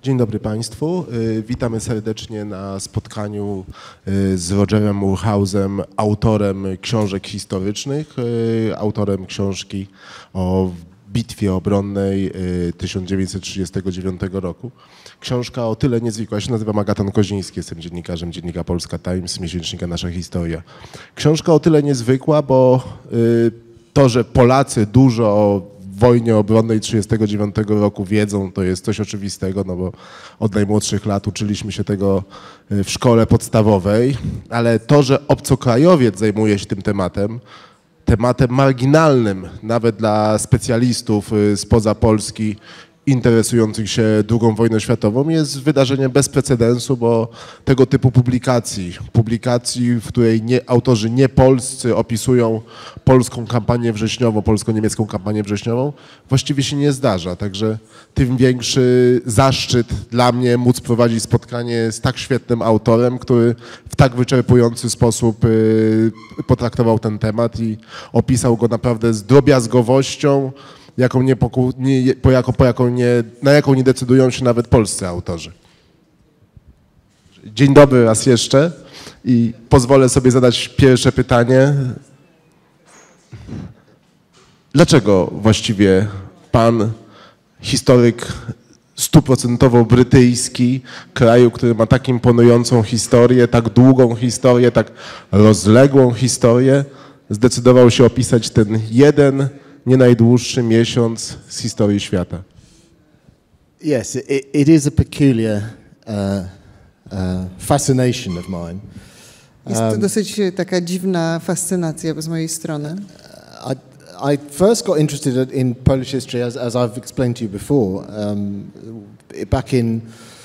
Dzień dobry Państwu. Witamy serdecznie na spotkaniu z Rogerem Moorhouse'em, autorem książek historycznych, autorem książki o bitwie obronnej 1939 roku. Książka o tyle niezwykła, ja się nazywam Agatan Koziński, jestem dziennikarzem dziennika Polska Times, miesięcznika Nasza Historia. Książka o tyle niezwykła, bo to, że Polacy dużo o wojnie obronnej 1939 roku wiedzą, to jest coś oczywistego, no bo od najmłodszych lat uczyliśmy się tego w szkole podstawowej, ale to, że obcokrajowiec zajmuje się tym tematem marginalnym, nawet dla specjalistów spoza Polski interesujących się II wojną światową, jest wydarzeniem bez precedensu, bo tego typu publikacji, w której autorzy niepolscy opisują polską kampanię wrześniową, polsko-niemiecką kampanię wrześniową, właściwie się nie zdarza. Także tym większy zaszczyt dla mnie móc prowadzić spotkanie z tak świetnym autorem, który w tak wyczerpujący sposób potraktował ten temat i opisał go naprawdę z drobiazgowością, na jaką nie decydują się nawet polscy autorzy. Dzień dobry raz jeszcze i pozwolę sobie zadać pierwsze pytanie. Dlaczego właściwie pan, historyk 100% brytyjski, kraju, który ma tak imponującą historię, tak długą historię, tak rozległą historię, zdecydował się opisać ten jeden, nie najdłuższy miesiąc z historii świata? Yes, it is a peculiar fascination of mine. Jest to dosyć taka dziwna fascynacja z mojej strony. I first got interested in Polish history, as I've explained to you before, back in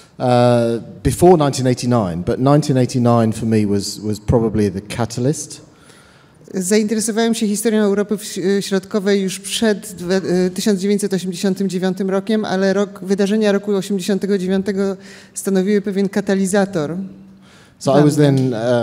before 1989. But 1989 for me was probably the catalyst. Zainteresowałem się historią Europy Środkowej już przed 1989 rokiem, ale wydarzenia roku 1989 stanowiły pewien katalizator. So I was then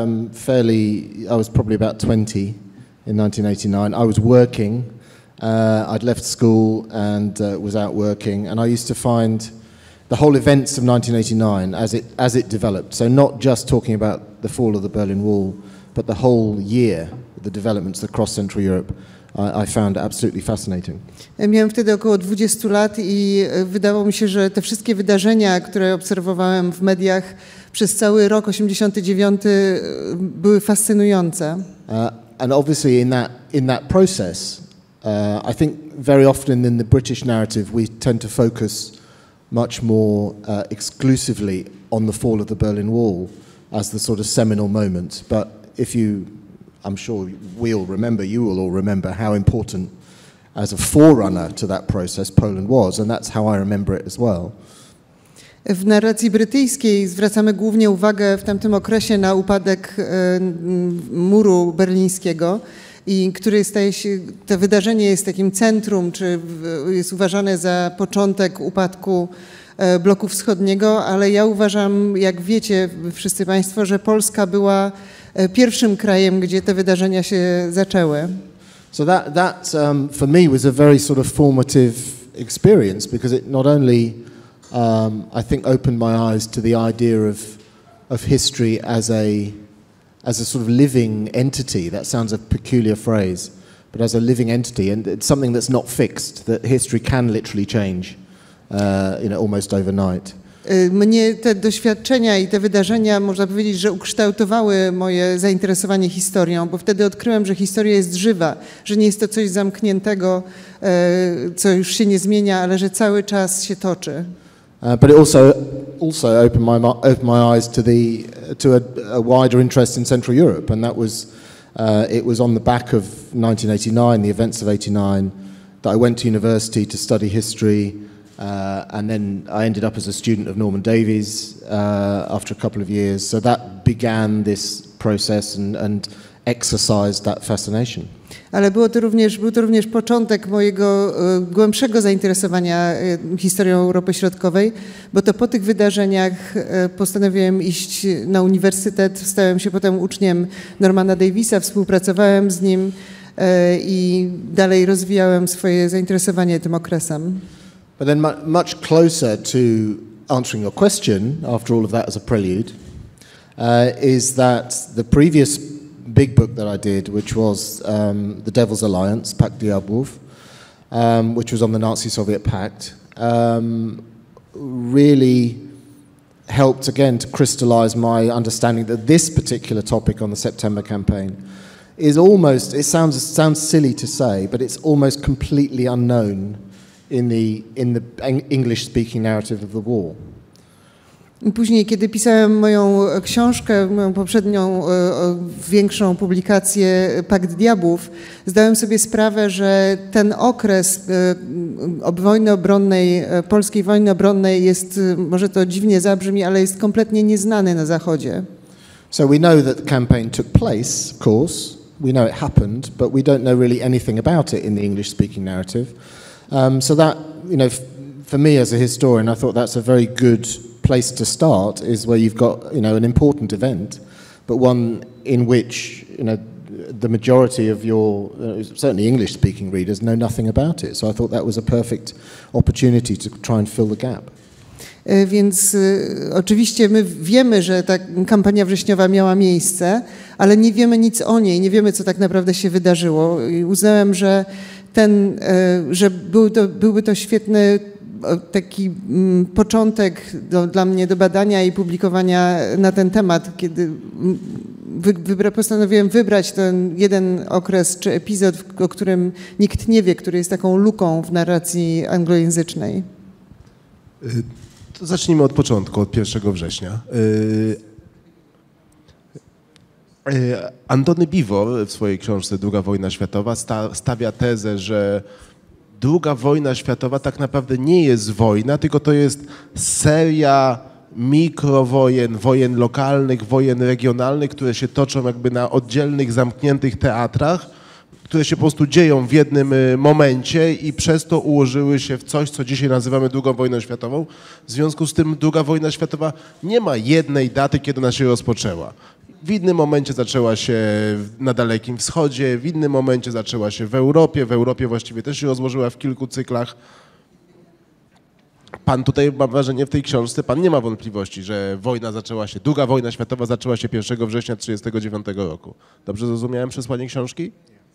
I was probably about 20 in 1989. I was working. I'd left school and was out working, and I used to find the whole events of 1989 as it developed. So not just talking about the fall of the Berlin Wall, but the whole year, the developments across Central Europe, I found absolutely fascinating. Miałem wtedy około 20 lat i wydawało mi się, że te wszystkie wydarzenia, które obserwowałem w mediach przez cały rok 89 były fascynujące. And obviously in that process, I think very often in the British narrative we tend to focus much more exclusively on the fall of the Berlin Wall as the sort of seminal moment. But I'm sure you will all remember how important as a forerunner to that process Poland was, and that's how I remember it as well. W narracji brytyjskiej zwracamy głównie uwagę w tamtym okresie na upadek muru berlińskiego, i który to wydarzenie jest takim centrum, czy jest uważane za początek upadku bloku wschodniego, ale ja uważam, jak wiecie wszyscy Państwo, że Polska była pierwszym krajem, gdzie te wydarzenia się zaczęły. So that for me was a very sort of formative experience, because it not only I think opened my eyes to the idea of history as a sort of living entity. That sounds a peculiar phrase, but as a living entity, and it's something that's not fixed, that history can literally change almost overnight. Mnie te doświadczenia i te wydarzenia, można powiedzieć, że ukształtowały moje zainteresowanie historią, bo wtedy odkryłem, że historia jest żywa, że nie jest to coś zamkniętego, co już się nie zmienia, ale że cały czas się toczy. But it also opened my eyes to a wider interest in Central Europe, and that was it was on the back of 1989, the events of '89, that I went to university to study history. And then I ended up as a student of Norman Davies after a couple of years. So that began this process and exercised that fascination. Ale był to również początek mojego głębszego zainteresowania historią Europy Środkowej, bo to po tych wydarzeniach postanowiłem iść na uniwersytet, stałem się potem uczniem Normana Daviesa, współpracowałem z nim i dalej rozwijałem swoje zainteresowanie tym okresem. But then much closer to answering your question, after all of that as a prelude, is that the previous big book that I did, which was The Devil's Alliance, Pact Diabłów, which was on the Nazi-Soviet Pact, really helped again to crystallize my understanding that this particular topic on the September campaign is almost, it sounds silly to say, but it's almost completely unknown in the English-speaking narrative of the war. Później, kiedy pisałem moją książkę, moją poprzednią większą publikację Pakt Diabłów, zdałem sobie sprawę, że ten okres wojny obronnej, polskiej wojny obronnej jest, może to dziwnie zabrzmi, ale jest kompletnie nieznany na Zachodzie. So we know that the campaign took place, of course. We know it happened, but we don't know really anything about it in the English-speaking narrative. So that, for me as a historian, I thought that's a very good place to start, is where you've got, an important event, but one in which, the majority of your, certainly English-speaking readers, know nothing about it. So I thought that was a perfect opportunity to try and fill the gap. Więc oczywiście my wiemy, że ta kampania wrześniowa miała miejsce, ale nie wiemy nic o niej, nie wiemy, co tak naprawdę się wydarzyło. I uznałem, że byłby to świetny taki początek dla mnie do badania i publikowania na ten temat, kiedy postanowiłem wybrać ten jeden okres czy epizod, o którym nikt nie wie, który jest taką luką w narracji anglojęzycznej. To zacznijmy od początku, od 1 września. Antony Beevor w swojej książce Druga wojna światowa stawia tezę, że II wojna światowa tak naprawdę nie jest wojna, tylko to jest seria mikrowojen, wojen lokalnych, wojen regionalnych, które się toczą jakby na oddzielnych, zamkniętych teatrach, które się po prostu dzieją w jednym momencie i przez to ułożyły się w coś, co dzisiaj nazywamy II wojną światową. W związku z tym II wojna światowa nie ma jednej daty, kiedy ona się rozpoczęła. W innym momencie zaczęła się na Dalekim Wschodzie, w innym momencie zaczęła się w Europie właściwie też się rozłożyła w kilku cyklach. Pan tutaj, mam wrażenie, w tej książce, pan nie ma wątpliwości, że II wojna światowa zaczęła się 1 września 1939 roku. Dobrze zrozumiałem przesłanie książki?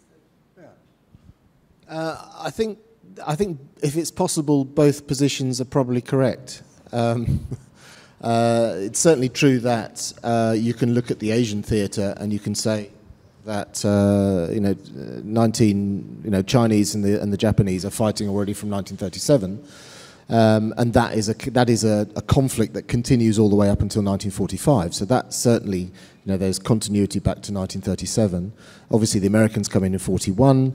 I think if it's possible, both positions are probably correct. It's certainly true that you can look at the Asian theatre and you can say that Chinese and the Japanese are fighting already from 1937, and that is a conflict that continues all the way up until 1945. So that certainly, there's continuity back to 1937. Obviously, the Americans come in 41.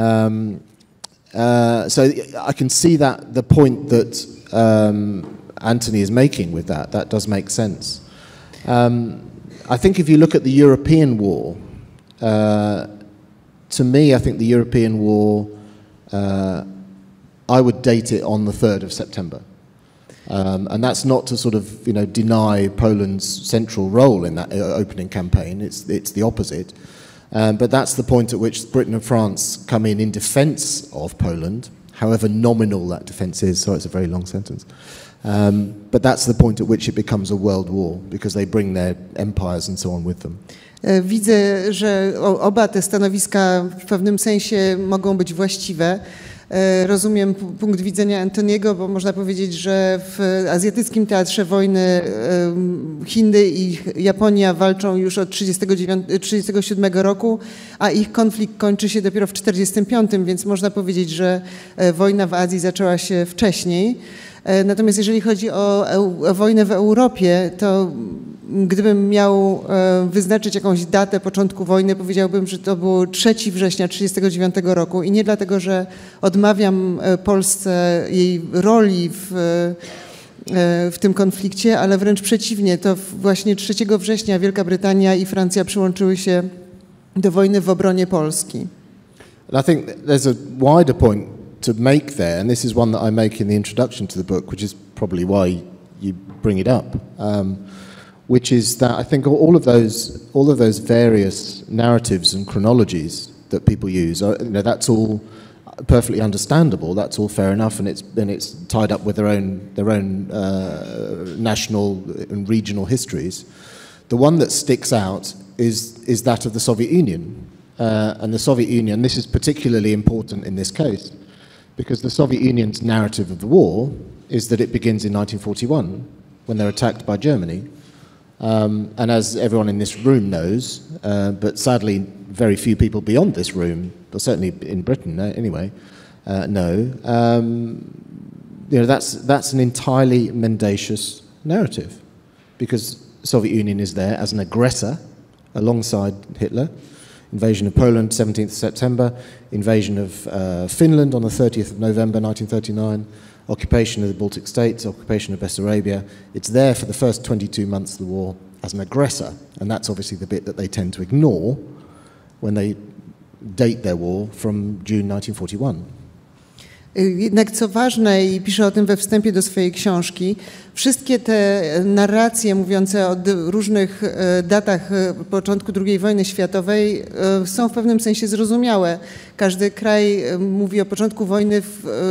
So I can see that the point that Anthony is making with that does make sense. I think if you look at the European war, to me, I think the European war, I would date it on the 3rd of September. And that's not to sort of, deny Poland's central role in that opening campaign. It's the opposite. But that's the point at which Britain and France come in defence of Poland, however nominal that defence is. Sorry, it's a very long sentence. But that's the point at which it becomes a world war, because they bring their empires and so on with them. Widzę, że oba te stanowiska w pewnym sensie mogą być właściwe. Rozumiem punkt widzenia Antoniego, bo można powiedzieć, że w azjatyckim teatrze wojny Chiny i Japonia walczą już od 1937 roku, a ich konflikt kończy się dopiero w 1945, więc można powiedzieć, że wojna w Azji zaczęła się wcześniej. Natomiast jeżeli chodzi o wojnę w Europie, to gdybym miał wyznaczyć jakąś datę początku wojny, powiedziałbym, że to było 3 września 1939 roku i nie dlatego, że odmawiam Polsce jej roli w tym konflikcie, ale wręcz przeciwnie, to właśnie 3 września Wielka Brytania i Francja przyłączyły się do wojny w obronie Polski. And I think there's a wider point to make there, and this is one that I make in the introduction to the book, which is probably why you bring it up, which is that I think all of those various narratives and chronologies that people use, that's all perfectly understandable. That's all fair enough, and it's tied up with their own national and regional histories. The one that sticks out is that of the Soviet Union, and the Soviet Union. This is particularly important in this case because the Soviet Union's narrative of the war is that it begins in 1941 when they're attacked by Germany. And as everyone in this room knows, but sadly very few people beyond this room, but certainly in Britain anyway, know, that's an entirely mendacious narrative because the Soviet Union is there as an aggressor alongside Hitler. Invasion of Poland, 17th September, invasion of Finland on the 30th of November 1939, occupation of the Baltic states, occupation of Bessarabia. It's there for the first 22 months of the war as an aggressor, and that's obviously the bit that they tend to ignore when they date their war from June 1941. Jednak co ważne, i piszę o tym we wstępie do swojej książki, wszystkie te narracje mówiące o różnych datach początku II wojny światowej są w pewnym sensie zrozumiałe. Każdy kraj mówi o początku wojny,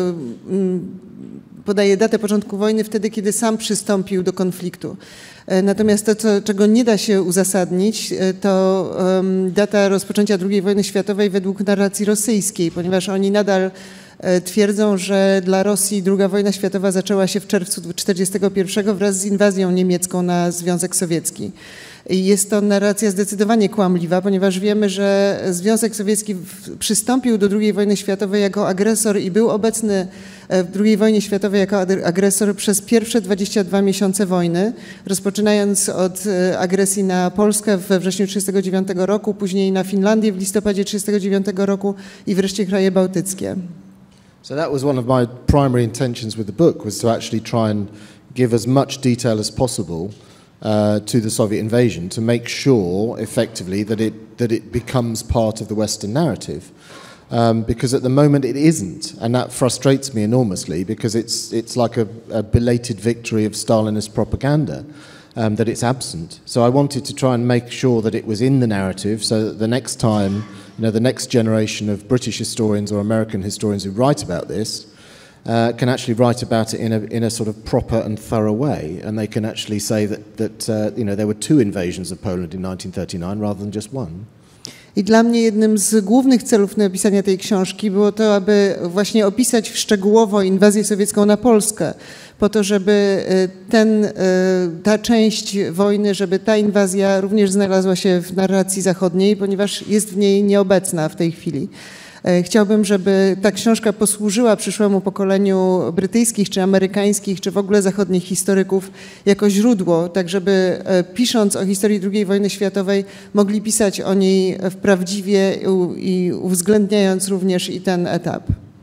podaje datę początku wojny wtedy, kiedy sam przystąpił do konfliktu. Natomiast to, czego nie da się uzasadnić, to data rozpoczęcia II wojny światowej według narracji rosyjskiej, ponieważ oni nadal twierdzą, że dla Rosji II wojna światowa zaczęła się w czerwcu 1941 wraz z inwazją niemiecką na Związek Sowiecki. I jest to narracja zdecydowanie kłamliwa, ponieważ wiemy, że Związek Sowiecki przystąpił do II wojny światowej jako agresor i był obecny w II wojnie światowej jako agresor przez pierwsze 22 miesiące wojny, rozpoczynając od agresji na Polskę we wrześniu 1939 roku, później na Finlandię w listopadzie 1939 roku i wreszcie kraje bałtyckie. So that was one of my primary intentions with the book, was to actually try and give as much detail as possible to the Soviet invasion, to make sure effectively that it becomes part of the Western narrative. Because at the moment it isn't, and that frustrates me enormously because it's like a belated victory of Stalinist propaganda, that it's absent. So I wanted to try and make sure that it was in the narrative so that the next time, the next generation of British historians or American historians who write about this can actually write about it in a sort of proper and thorough way, and they can actually say that there were two invasions of Poland in 1939 rather than just one. I dla mnie jednym z głównych celów napisania tej książki było to, aby właśnie opisać szczegółowo inwazję sowiecką na Polskę, po to, żeby ta część wojny, żeby ta inwazja również znalazła się w narracji zachodniej, ponieważ jest w niej nieobecna w tej chwili. Chciałbym, żeby ta książka posłużyła przyszłemu pokoleniu brytyjskich, czy amerykańskich, czy w ogóle zachodnich historyków jako źródło, tak żeby pisząc o historii II wojny światowej mogli pisać o niej prawdziwie i uwzględniając również i ten etap.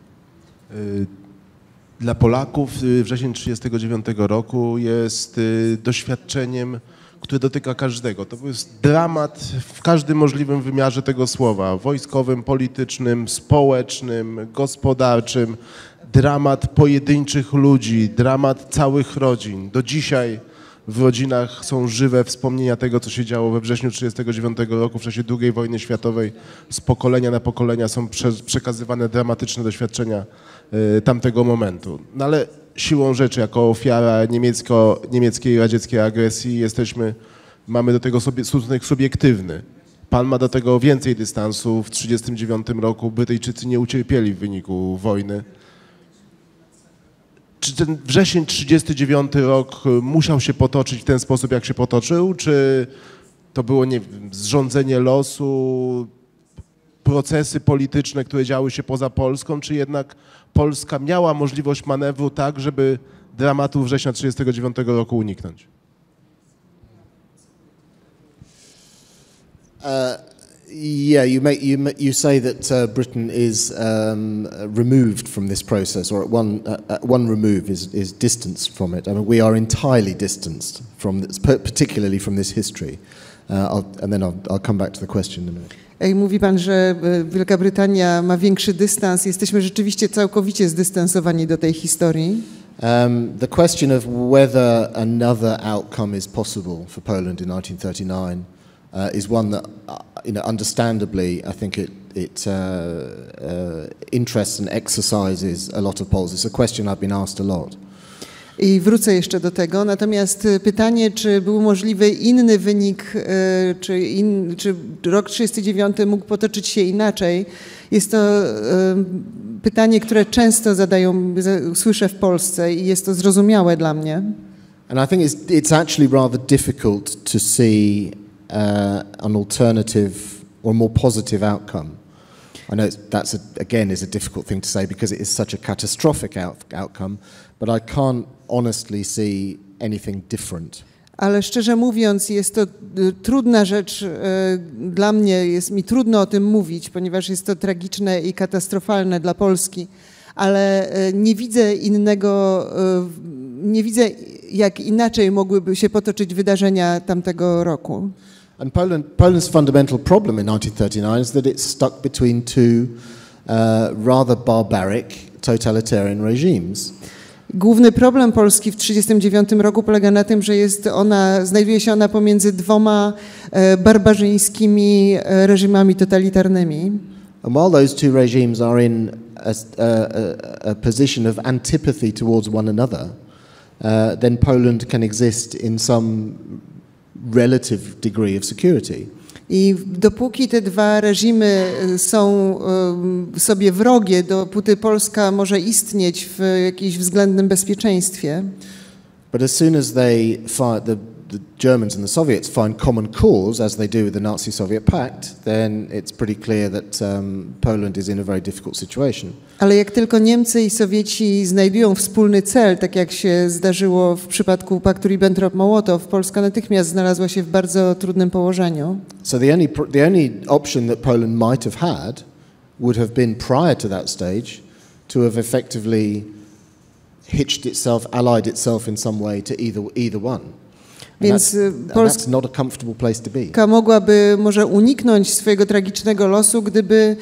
Dla Polaków wrzesień 1939 roku jest doświadczeniem, które dotyka każdego. To jest dramat w każdym możliwym wymiarze tego słowa. Wojskowym, politycznym, społecznym, gospodarczym. Dramat pojedynczych ludzi, dramat całych rodzin. Do dzisiaj w rodzinach są żywe wspomnienia tego, co się działo we wrześniu 1939 roku w czasie II wojny światowej. Z pokolenia na pokolenia są przekazywane dramatyczne doświadczenia tamtego momentu. No ale siłą rzeczy, jako ofiara niemieckiej i radzieckiej agresji mamy do tego stosunek subiektywny. Pan ma do tego więcej dystansu. W 1939 roku Brytyjczycy nie ucierpieli w wyniku wojny. Czy ten wrzesień 1939 rok musiał się potoczyć w ten sposób, jak się potoczył? Czy to było, nie wiem, zrządzenie losu, procesy polityczne, które działy się poza Polską, czy jednak Polska miała możliwość manewru tak, żeby dramatu września 1939 roku uniknąć? You say that Britain is removed from this process, or at one remove is distanced from it. I mean, we are entirely distanced from this, particularly from this history. And then I'll come back to the question in a minute. Mówi pan, że Wielka Brytania ma większy dystans. Jesteśmy rzeczywiście całkowicie zdystansowani do tej historii. The question of whether another outcome is possible for Poland in 1939 is one that, understandably, I think it interests and exercises a lot of Poles. It's a question I've been asked a lot. I wrócę jeszcze do tego. Natomiast pytanie, czy był możliwy inny wynik, czy rok 1939 mógł potoczyć się inaczej, jest to pytanie, które często słyszę w Polsce i jest to zrozumiałe dla mnie. And I think it's actually rather difficult to see an alternative or more positive outcome. I know that's again is a difficult thing to say because it is such a catastrophic outcome, but I can't honestly see anything different. Ale szczerze mówiąc, jest to trudna rzecz dla mnie, jest mi trudno o tym mówić, ponieważ jest to tragiczne i katastrofalne dla Polski, ale nie widzę jak inaczej mogłyby się potoczyć wydarzenia tamtego roku. And Poland's fundamental problem in 1939 is that it's stuck between two rather barbaric totalitarian regimes. Główny problem Polski w 1939 roku polega na tym, że znajduje się ona pomiędzy dwoma barbarzyńskimi reżimami totalitarnymi. And while those two regimes are in a position of antipathy towards one another, then Poland can exist in some relative degree of security. I dopóki te dwa reżimy są sobie wrogie, dopóty Polska może istnieć w jakimś względnym bezpieczeństwie. But as soon as the Germans and the Soviets find common cause, as they do with the Nazi-Soviet pact, then it's pretty clear that Poland is in a very difficult situation. Ale jak tylko Niemcy i Sowieci znajdują wspólny cel, tak jak się zdarzyło w przypadku paktu Ribbentrop-Mołotow, Polska natychmiast znalazła się w bardzo trudnym położeniu. So the only option that Poland might have had would have been prior to that stage to have effectively hitched itself, allied itself in some way to either one. Więc Polska not a comfortable place to be. Mogłaby może uniknąć swojego tragicznego losu, gdyby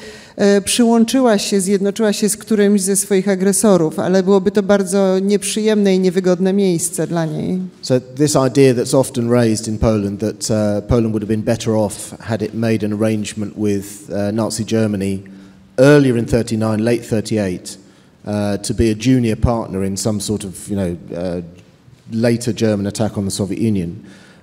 zjednoczyła się z którymś ze swoich agresorów, ale byłoby to bardzo nieprzyjemne i niewygodne miejsce dla niej. So this idea that's often raised in Poland that Poland would have been better off had it made an arrangement with Nazi Germany earlier in 1939, late 1938, to be a junior partner in some sort of, later German attack on the Soviet Union.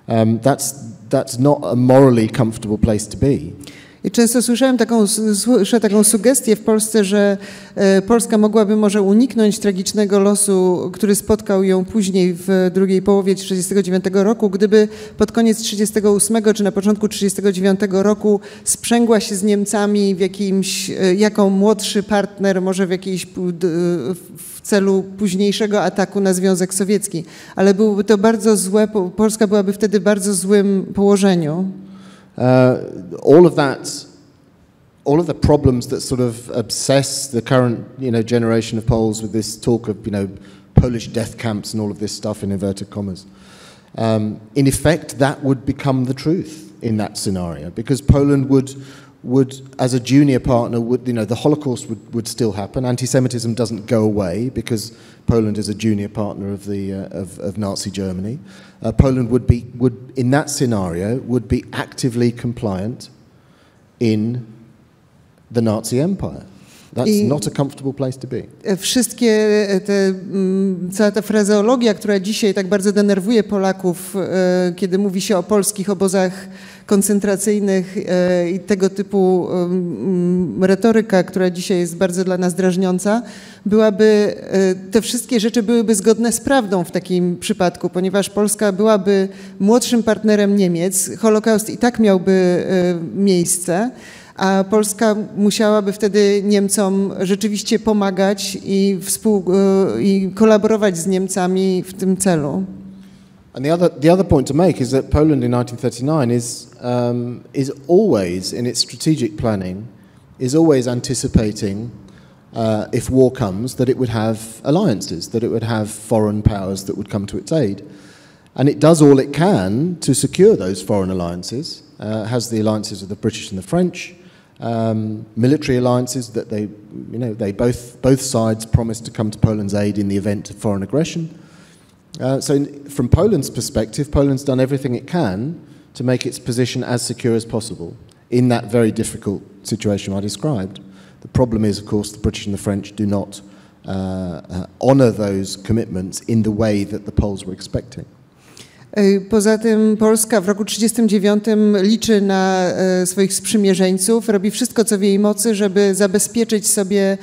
That's not a morally comfortable place to be. I często słyszę taką sugestię w Polsce, że Polska mogłaby może uniknąć tragicznego losu, który spotkał ją później w drugiej połowie 1939 roku, gdyby pod koniec 1938 czy na początku 1939 roku sprzęgła się z Niemcami jako młodszy partner, może w celu późniejszego ataku na Związek Sowiecki. Ale byłoby to bardzo złe, Polska byłaby wtedy w bardzo złym położeniu. All of the problems that sort of obsess the current, generation of Poles with this talk of, Polish death camps and all of this stuff in inverted commas. In effect, that would become the truth in that scenario, because Poland would as a junior partner, the Holocaust would still happen. Anti-Semitism doesn't go away because Poland is a junior partner of Nazi Germany. Poland would in that scenario would be actively compliant in the Nazi Empire. That's not a comfortable place to be. Cała ta frazeologia, która dzisiaj tak bardzo denerwuje Polaków, kiedy mówi się o polskich obozach koncentracyjnych i tego typu retoryka, która dzisiaj jest bardzo dla nas drażniąca, te wszystkie rzeczy byłyby zgodne z prawdą w takim przypadku, ponieważ Polska byłaby młodszym partnerem Niemiec, Holokaust i tak miałby miejsce, a Polska musiałaby wtedy Niemcom rzeczywiście pomagać i kolaborować z Niemcami w tym celu. And the other point to make is that Poland in 1939 is always in its strategic planning is always anticipating if war comes that it would have alliances, that it would have foreign powers that would come to its aid, and it does all it can to secure those foreign alliances. Has the alliances of the British and the French, military alliances that they both sides promised to come to Poland's aid in the event of foreign aggression. So from Poland's perspective, Poland's done everything it can to make its position as secure as possible in that very difficult situation I described. The problem is, of course, the British and the French do not honour those commitments in the way that the Poles were expecting. Poza tym Polska w roku 1939 liczy na swoich sprzymierzeńców, robi wszystko, co w jej mocy, żeby zabezpieczyć sobie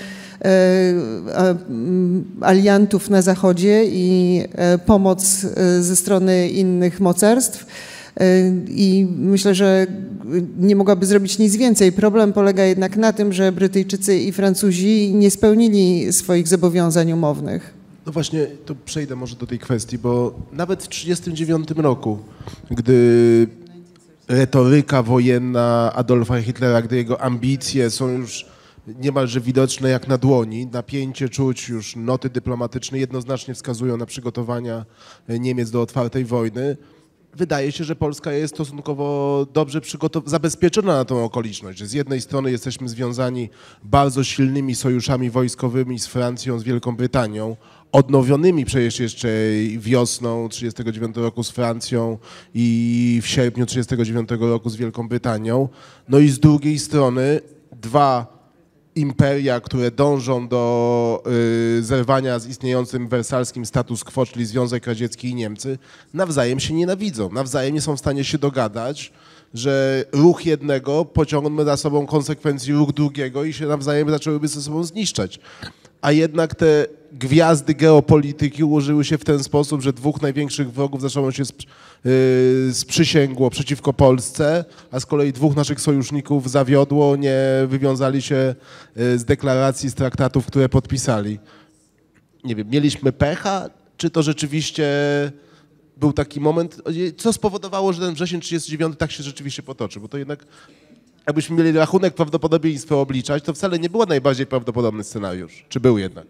aliantów na Zachodzie i pomoc ze strony innych mocarstw. I myślę, że nie mogłaby zrobić nic więcej. Problem polega jednak na tym, że Brytyjczycy i Francuzi nie spełnili swoich zobowiązań umownych. No właśnie, to przejdę może do tej kwestii, bo nawet w 1939 roku, gdy retoryka wojenna Adolfa Hitlera, gdy jego ambicje są już niemalże widoczne jak na dłoni, napięcie czuć, już noty dyplomatyczne jednoznacznie wskazują na przygotowania Niemiec do otwartej wojny, wydaje się, że Polska jest stosunkowo dobrze zabezpieczona na tą okoliczność, że z jednej strony jesteśmy związani bardzo silnymi sojuszami wojskowymi z Francją, z Wielką Brytanią, odnowionymi przecież jeszcze wiosną 1939 roku z Francją i w sierpniu 1939 roku z Wielką Brytanią. No i z drugiej strony dwa imperia, które dążą do zerwania z istniejącym wersalskim status quo, czyli Związek Radziecki i Niemcy, nawzajem się nienawidzą, nawzajem nie są w stanie się dogadać, że ruch jednego pociągnie za sobą konsekwencji ruch drugiego i się nawzajem zaczęłyby ze sobą zniszczać. A jednak te gwiazdy geopolityki ułożyły się w ten sposób, że dwóch największych wrogów zaczęło się sprzysięgło przeciwko Polsce, a z kolei dwóch naszych sojuszników zawiodło, nie wywiązali się z deklaracji, z traktatów, które podpisali. Nie wiem, mieliśmy pecha, czy to rzeczywiście był taki moment, co spowodowało, że ten wrzesień 1939 tak się rzeczywiście potoczył, bo to jednak jakbyśmy mieli rachunek prawdopodobieństwa obliczać, to wcale nie był najbardziej prawdopodobny scenariusz. Czy był jednak?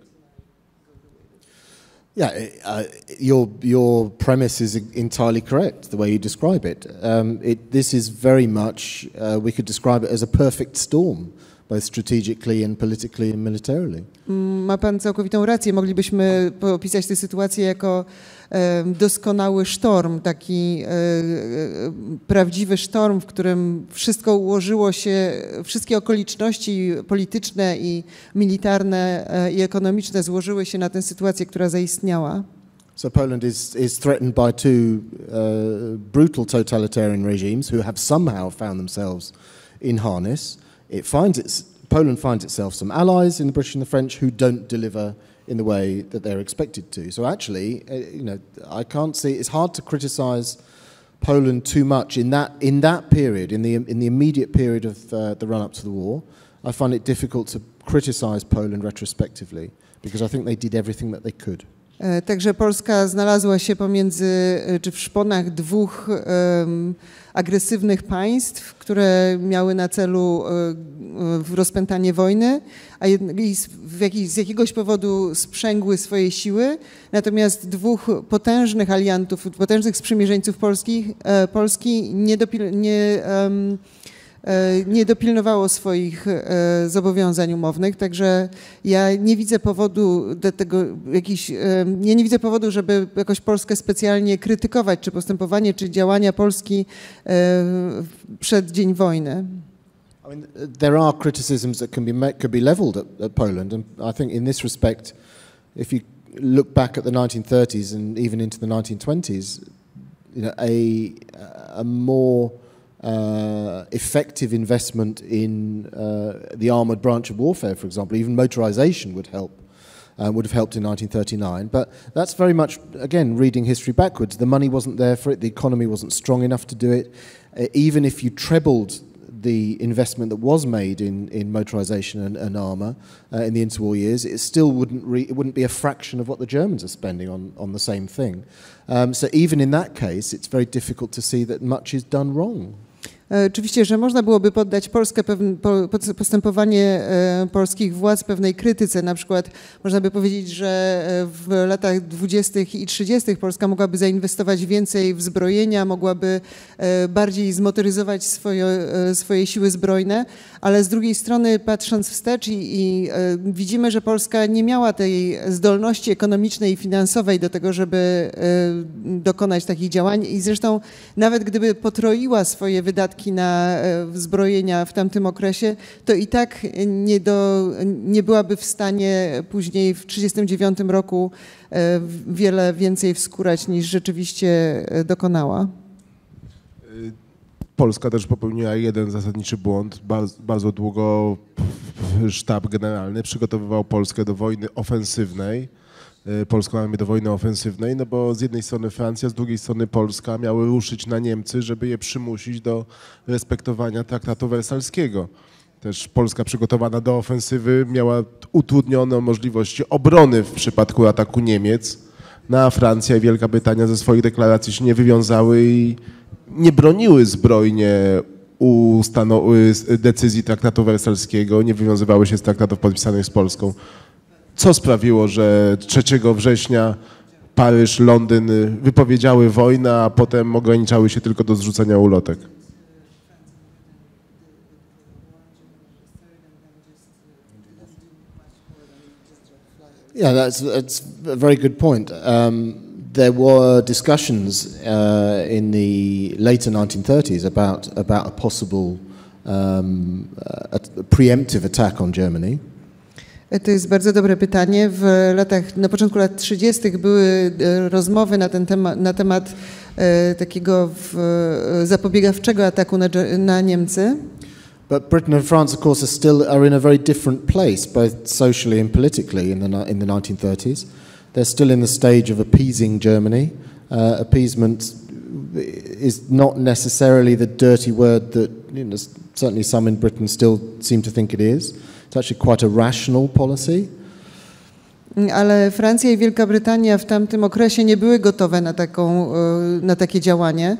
Yeah, your premise is entirely correct, the way you describe it. This is very much, we could describe it as a perfect storm, both strategically and politically and militarily. Ma pan całkowitą rację. Moglibyśmy opisać tę sytuację jako doskonały sztorm, taki prawdziwy sztorm, w którym wszystko ułożyło się, wszystkie okoliczności polityczne i militarne i ekonomiczne złożyły się na tę sytuację, która zaistniała. So Poland is threatened by two brutal totalitarian regimes who have somehow found themselves in harness. Poland finds itself some allies in the British and the French who don't deliver in the way that they're expected to. So actually, I can't see. It's hard to criticise Poland too much in that period, in the immediate period of the run-up to the war. I find it difficult to criticise Poland retrospectively because I think they did everything that they could. Także Polska znalazła się czy w szponach dwóch agresywnych państw, które miały na celu rozpętanie wojny, a z jakiegoś powodu sprzęgły swoje siły, natomiast dwóch potężnych aliantów, potężnych sprzymierzeńców Polski nie dopilnowało swoich zobowiązań umownych, także ja nie widzę powodu do tego nie widzę powodu, żeby jakoś Polskę specjalnie krytykować, czy postępowanie, czy działania Polski przed dzień wojny. I mean, there are criticisms that could be leveled at Poland, and I think in this respect, if you look back at the 1930s and even into the 1920s, a more effective investment in the armoured branch of warfare, for example, even motorisation would have helped in 1939. But that's very much, again, reading history backwards. The money wasn't there for it. The economy wasn't strong enough to do it. Even if you trebled the investment that was made in motorisation and armour in the interwar years, it still wouldn't be a fraction of what the Germans are spending on the same thing. So even in that case, it's very difficult to see that much is done wrong. Oczywiście, że można byłoby poddać Polskę postępowanie polskich władz pewnej krytyce. Na przykład można by powiedzieć, że w latach 20. i 30. Polska mogłaby zainwestować więcej w zbrojenia, mogłaby bardziej zmotoryzować swoje siły zbrojne, ale z drugiej strony patrząc wstecz i widzimy, że Polska nie miała tej zdolności ekonomicznej i finansowej do tego, żeby dokonać takich działań i zresztą nawet gdyby potroiła swoje wydatki na zbrojenia w tamtym okresie, to i tak nie byłaby w stanie później w 1939 roku wiele więcej wskórać niż rzeczywiście dokonała. Polska też popełniła jeden zasadniczy błąd. Bardzo długo sztab generalny przygotowywał Polskę do wojny ofensywnej, polską armię do wojny ofensywnej, no bo z jednej strony Francja, z drugiej strony Polska miały ruszyć na Niemcy, żeby je przymusić do respektowania traktatu wersalskiego. Też Polska przygotowana do ofensywy miała utrudnione możliwości obrony w przypadku ataku Niemiec, no a Francja i Wielka Brytania ze swoich deklaracji się nie wywiązały i nie broniły zbrojnie decyzji traktatu wersalskiego, nie wywiązywały się z traktatów podpisanych z Polską. Co sprawiło, że 3 września Paryż, Londyn wypowiedziały wojnę, a potem ograniczały się tylko do zrzucenia ulotek? Yeah, that's a very good point. There were discussions in the later 1930s about a possible a preemptive attack on Germany. To jest bardzo dobre pytanie. Na początku lat 30. były rozmowy na temat takiego zapobiegawczego ataku na Niemcy. But Britain and France, of course, are in a very different place, both socially and politically in the 1930s. They're still in the stage of appeasing Germany. Appeasement is not necessarily the dirty word that certainly some in Britain still seem to think it is. It's actually quite a rational policy. Ale Francja i Wielka Brytania w tamtym okresie nie były gotowe na takie działanie.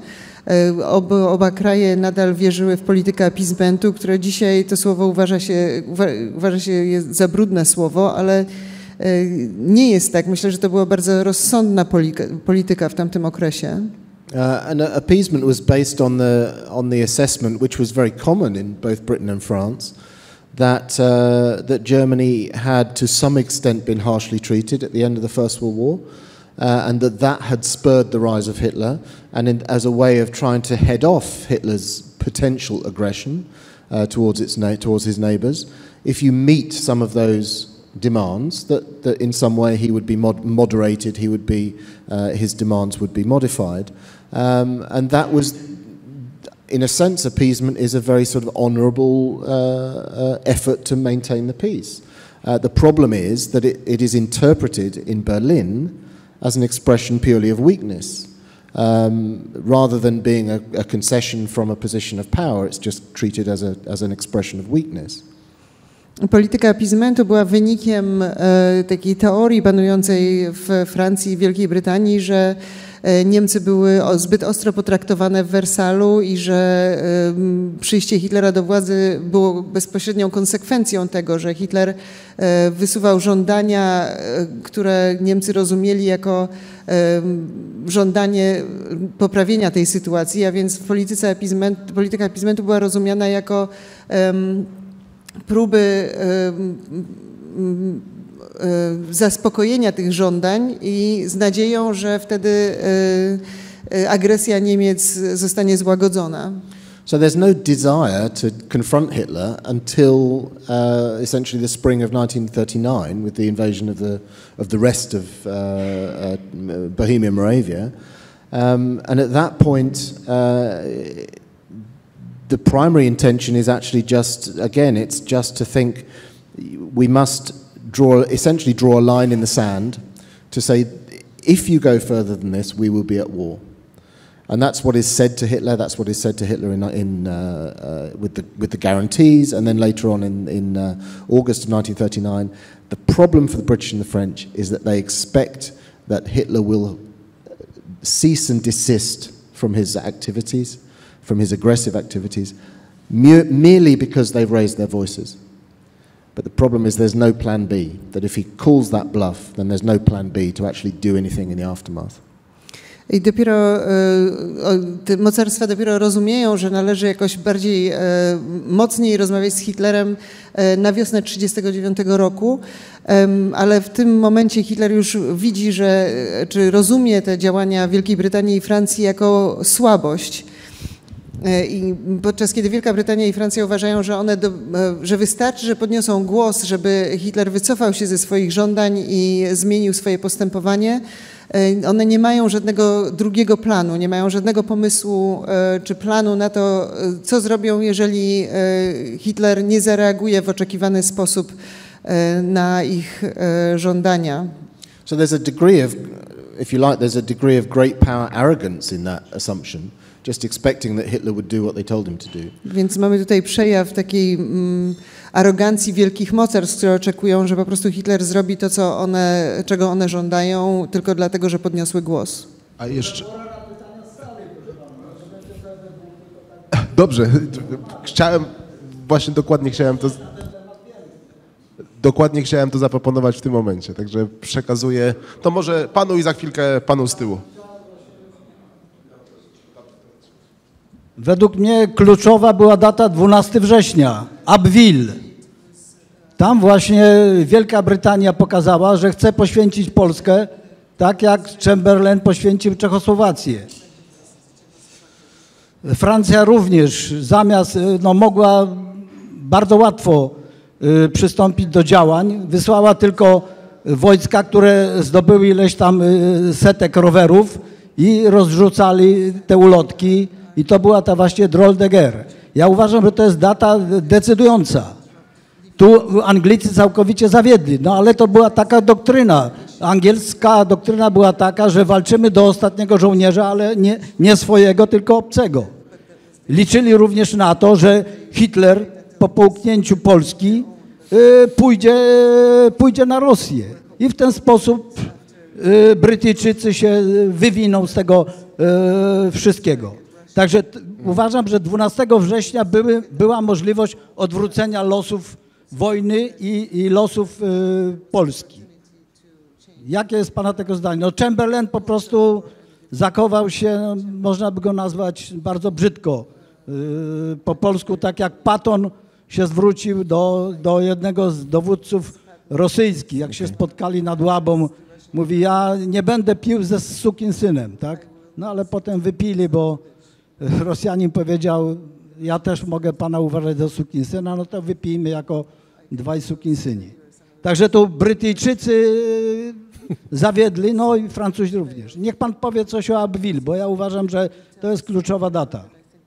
Oba kraje nadal wierzyły w politykę appeasementu, które dzisiaj to słowo uważa się za brudne słowo, ale nie jest tak. Myślę, że to była bardzo rozsądna polityka w tamtym okresie. And appeasement was based on the assessment, which was very common in both Britain and France, that Germany had to some extent been harshly treated at the end of the First World War, and that had spurred the rise of Hitler, and as a way of trying to head off Hitler's potential aggression towards his neighbours, if you meet some of those demands, that in some way he would be moderated, his demands would be modified, and that was, in a sense, appeasement is a very sort of honourable effort to maintain the peace. The problem is that it is interpreted in Berlin as an expression purely of weakness. Rather than being a concession from a position of power, it's just treated as an expression of weakness. Polityka appeasementu była wynikiem takiej teorii panującej w Francji i Wielkiej Brytanii, że Niemcy były zbyt ostro potraktowane w Wersalu i że przyjście Hitlera do władzy było bezpośrednią konsekwencją tego, że Hitler wysuwał żądania, które Niemcy rozumieli jako żądanie poprawienia tej sytuacji, a więc w polityka appeasementu była rozumiana jako próby zaspokojenia tych żądań i z nadzieją, że wtedy agresja Niemiec zostanie złagodzona. So there's no desire to confront Hitler until essentially the spring of 1939 with the invasion of the rest of Bohemia, Moravia. And at that point, the primary intention is actually it's just to think we must essentially draw a line in the sand to say, if you go further than this, we will be at war. And that's what is said to Hitler. That's what is said to Hitler with the guarantees, and then later on in August of 1939. The problem for the British and the French is that they expect that Hitler will cease and desist from his activities from his aggressive activities merely because they've raised their voices. But the problem is there's no plan B, that if he calls that bluff, then there's no plan B to actually do anything in the aftermath. I dopiero te mocarstwa dopiero rozumieją, że należy jakoś bardziej mocniej rozmawiać z Hitlerem na wiosnę 1939 roku, ale w tym momencie Hitler już widzi, czy rozumie te działania Wielkiej Brytanii i Francji jako słabość. I podczas kiedy Wielka Brytania i Francja uważają, że wystarczy, że podniosą głos, żeby Hitler wycofał się ze swoich żądań i zmienił swoje postępowanie, one nie mają żadnego drugiego planu, nie mają żadnego pomysłu czy planu na to, co zrobią, jeżeli Hitler nie zareaguje w oczekiwany sposób na ich żądania. So there's a degree of, if you like, there's a degree of great power arrogance in that assumption, just expecting that Hitler would do what they told him to do. Więc mamy tutaj przejaw takiej arogancji wielkich mocarstw, które oczekują, że po prostu Hitler zrobi to, czego one żądają, tylko dlatego, że podniosły głos. A jeszcze... Dobrze, dokładnie chciałem to zaproponować w tym momencie, także przekazuję, to może panu i za chwilkę panu z tyłu. Według mnie kluczowa była data 12 września, Abbeville. Tam właśnie Wielka Brytania pokazała, że chce poświęcić Polskę, tak jak Chamberlain poświęcił Czechosłowację. Francja również mogła bardzo łatwo przystąpić do działań. Wysłała tylko wojska, które zdobyły ileś tam setek rowerów i rozrzucali te ulotki. I to była ta właśnie drôle de guerre. Ja uważam, że to jest data decydująca. Tu Anglicy całkowicie zawiedli, no ale to była taka doktryna. Angielska doktryna była taka, że walczymy do ostatniego żołnierza, ale nie swojego, tylko obcego. Liczyli również na to, że Hitler po połknięciu Polski pójdzie na Rosję. I w ten sposób Brytyjczycy się wywiną z tego wszystkiego. Także uważam, że 12 września była możliwość odwrócenia losów wojny i losów Polski. Jakie jest pana tego zdanie? No Chamberlain po prostu zachował się, można by go nazwać bardzo brzydko, po polsku tak jak Patton się zwrócił do jednego z dowódców rosyjskich, jak się spotkali nad Łabą, mówi, ja nie będę pił ze sukinsynem, tak? No ale potem wypili, bo Rosjanin powiedział, ja też mogę pana uważać za sukinsyna, no to wypijmy jako dwaj sukinsyni. Także tu Brytyjczycy zawiedli, no i Francuzi również. Niech pan powie coś o Abbeville, bo ja uważam, że to jest kluczowa data.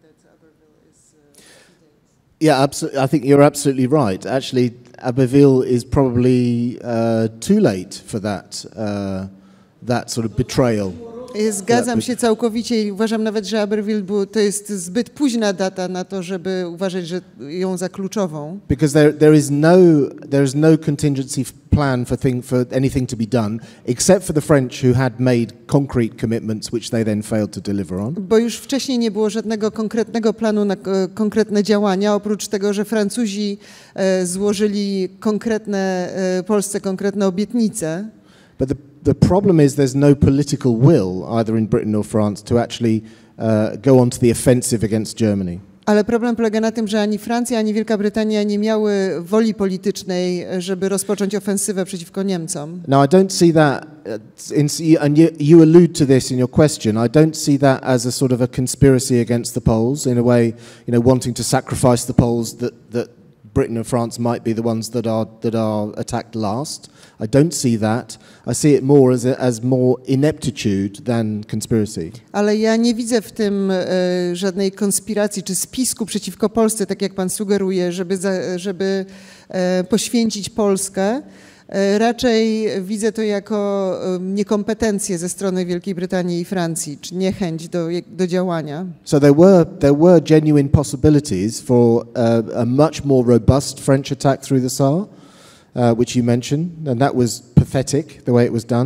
Yeah, I think you're absolutely right. Actually, Abbeville is probably too late for that sort of betrayal. Zgadzam się całkowicie i uważam nawet, że Abbeville to jest zbyt późna data na to, żeby uważać ją za kluczową. Because there is no contingency plan for anything to be done, except for the French, who had made concrete commitments, which they then failed to deliver on. Bo już wcześniej nie było żadnego konkretnego planu na konkretne działania, oprócz tego, że Francuzi złożyli Polsce konkretne obietnice. But the problem is there's no political will, either in Britain or France, to actually go on to the offensive against Germany. Ale problem polega na tym, że ani Francja, ani Wielka Brytania nie miały woli politycznej, żeby rozpocząć ofensywę przeciwko Niemcom. Now, I don't see that, and you allude to this in your question, I don't see that as a sort of a conspiracy against the Poles, in a way, wanting to sacrifice the Poles that Britain and France might be the ones that are attacked last. I don't see that. I see it more as more ineptitude than conspiracy. Ale ja nie widzę w tym żadnej konspiracji czy spisku przeciwko Polsce, tak jak pan sugeruje, żeby poświęcić Polskę. Raczej widzę to jako niekompetencję ze strony Wielkiej Brytanii i Francji, czy niechęć do działania. So there were genuine possibilities for a much more robust French attack through the Saar, which you mentioned, and that was pathetic the way it was done.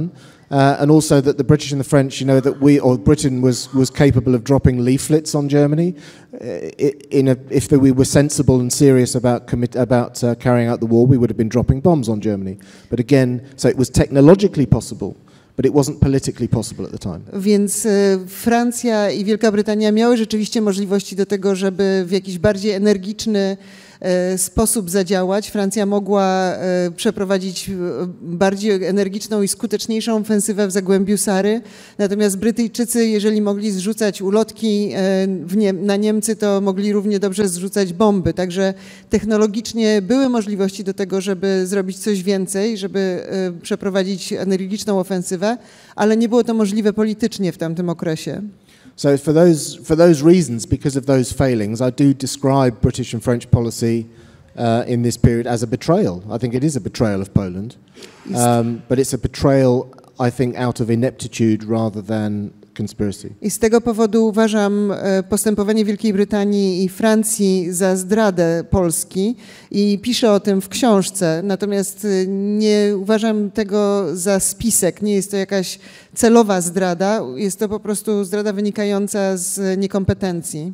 And also that the British and the French, you know, that Britain was capable of dropping leaflets on Germany. If we were sensible and serious about carrying out the war, we would have been dropping bombs on Germany. But again, so it was technologically possible, but it wasn't politically possible at the time. Więc Francja i Wielka Brytania miały rzeczywiście możliwości do tego, żeby w jakiś bardziej energiczny sposób zadziałać. Francja mogła przeprowadzić bardziej energiczną i skuteczniejszą ofensywę w Zagłębiu Sary. Natomiast Brytyjczycy, jeżeli mogli zrzucać ulotki na Niemcy, to mogli równie dobrze zrzucać bomby. Także technologicznie były możliwości do tego, żeby zrobić coś więcej, żeby przeprowadzić energiczną ofensywę, ale nie było to możliwe politycznie w tamtym okresie. So for those reasons, because of those failings, I do describe British and French policy in this period as a betrayal. I think it is a betrayal of Poland, but it's a betrayal, I think, out of ineptitude rather than conspiracy. I z tego powodu uważam postępowanie Wielkiej Brytanii i Francji za zdradę Polski i piszę o tym w książce. Natomiast nie uważam tego za spisek, nie jest to jakaś celowa zdrada, jest to po prostu zdrada wynikająca z niekompetencji.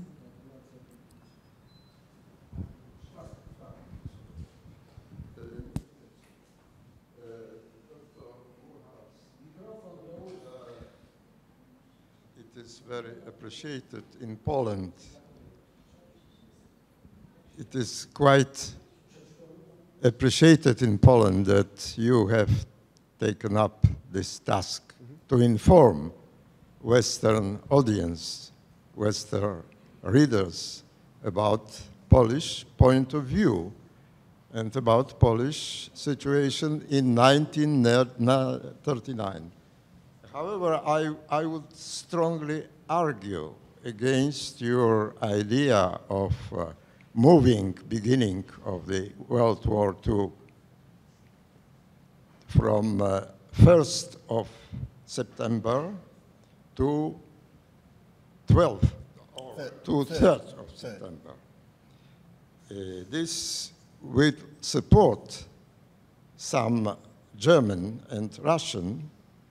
It is very appreciated in Poland. It is quite appreciated in Poland that you have taken up this task to inform Western audience, Western readers about Polish point of view and about Polish situation in 1939. However, I would strongly argue against your idea of beginning of the World War II from 1st of September to 12th or to 3rd of September. This would support some German and Russian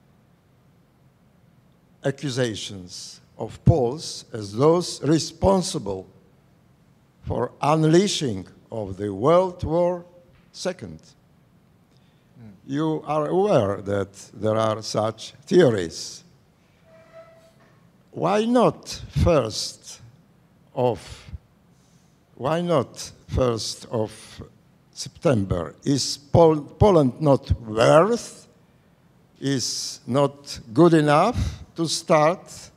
accusations of Poles as those responsible for unleashing of the World War II. You are aware that there are such theories. Why not 1st of September? Is Poland not worth? Is not good enough to start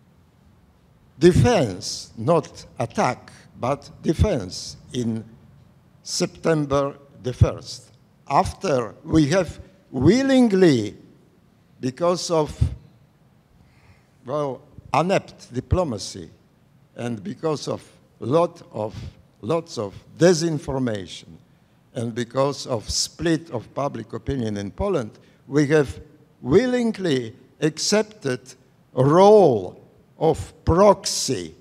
defense, not attack, but defense in September the 1st? After we have willingly, because of, well, inept diplomacy and because of lots of disinformation and because of split of public opinion in Poland, we have willingly accepted a role of proxy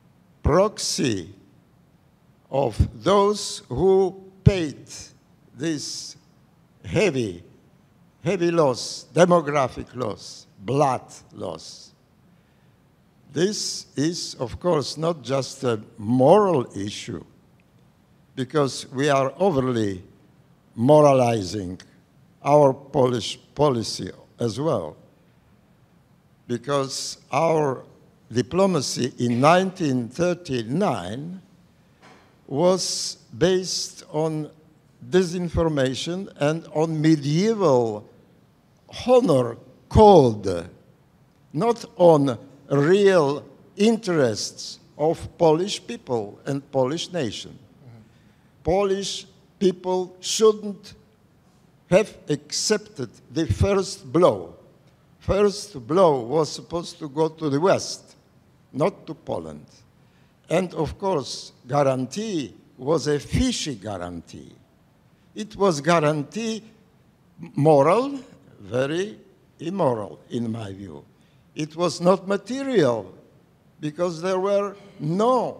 of those who paid this heavy loss, demographic loss, blood loss. This is, of course, not just a moral issue, because we are overly moralizing our Polish policy as well, because our diplomacy in 1939 was based on disinformation and on medieval honor code, not on real interests of Polish people and Polish nation. Polish people shouldn't have accepted the first blow. First blow was supposed to go to the West, not to Poland. And of course, guarantee was a fishy guarantee. It was guarantee moral, very immoral in my view. It was not material, because there were no,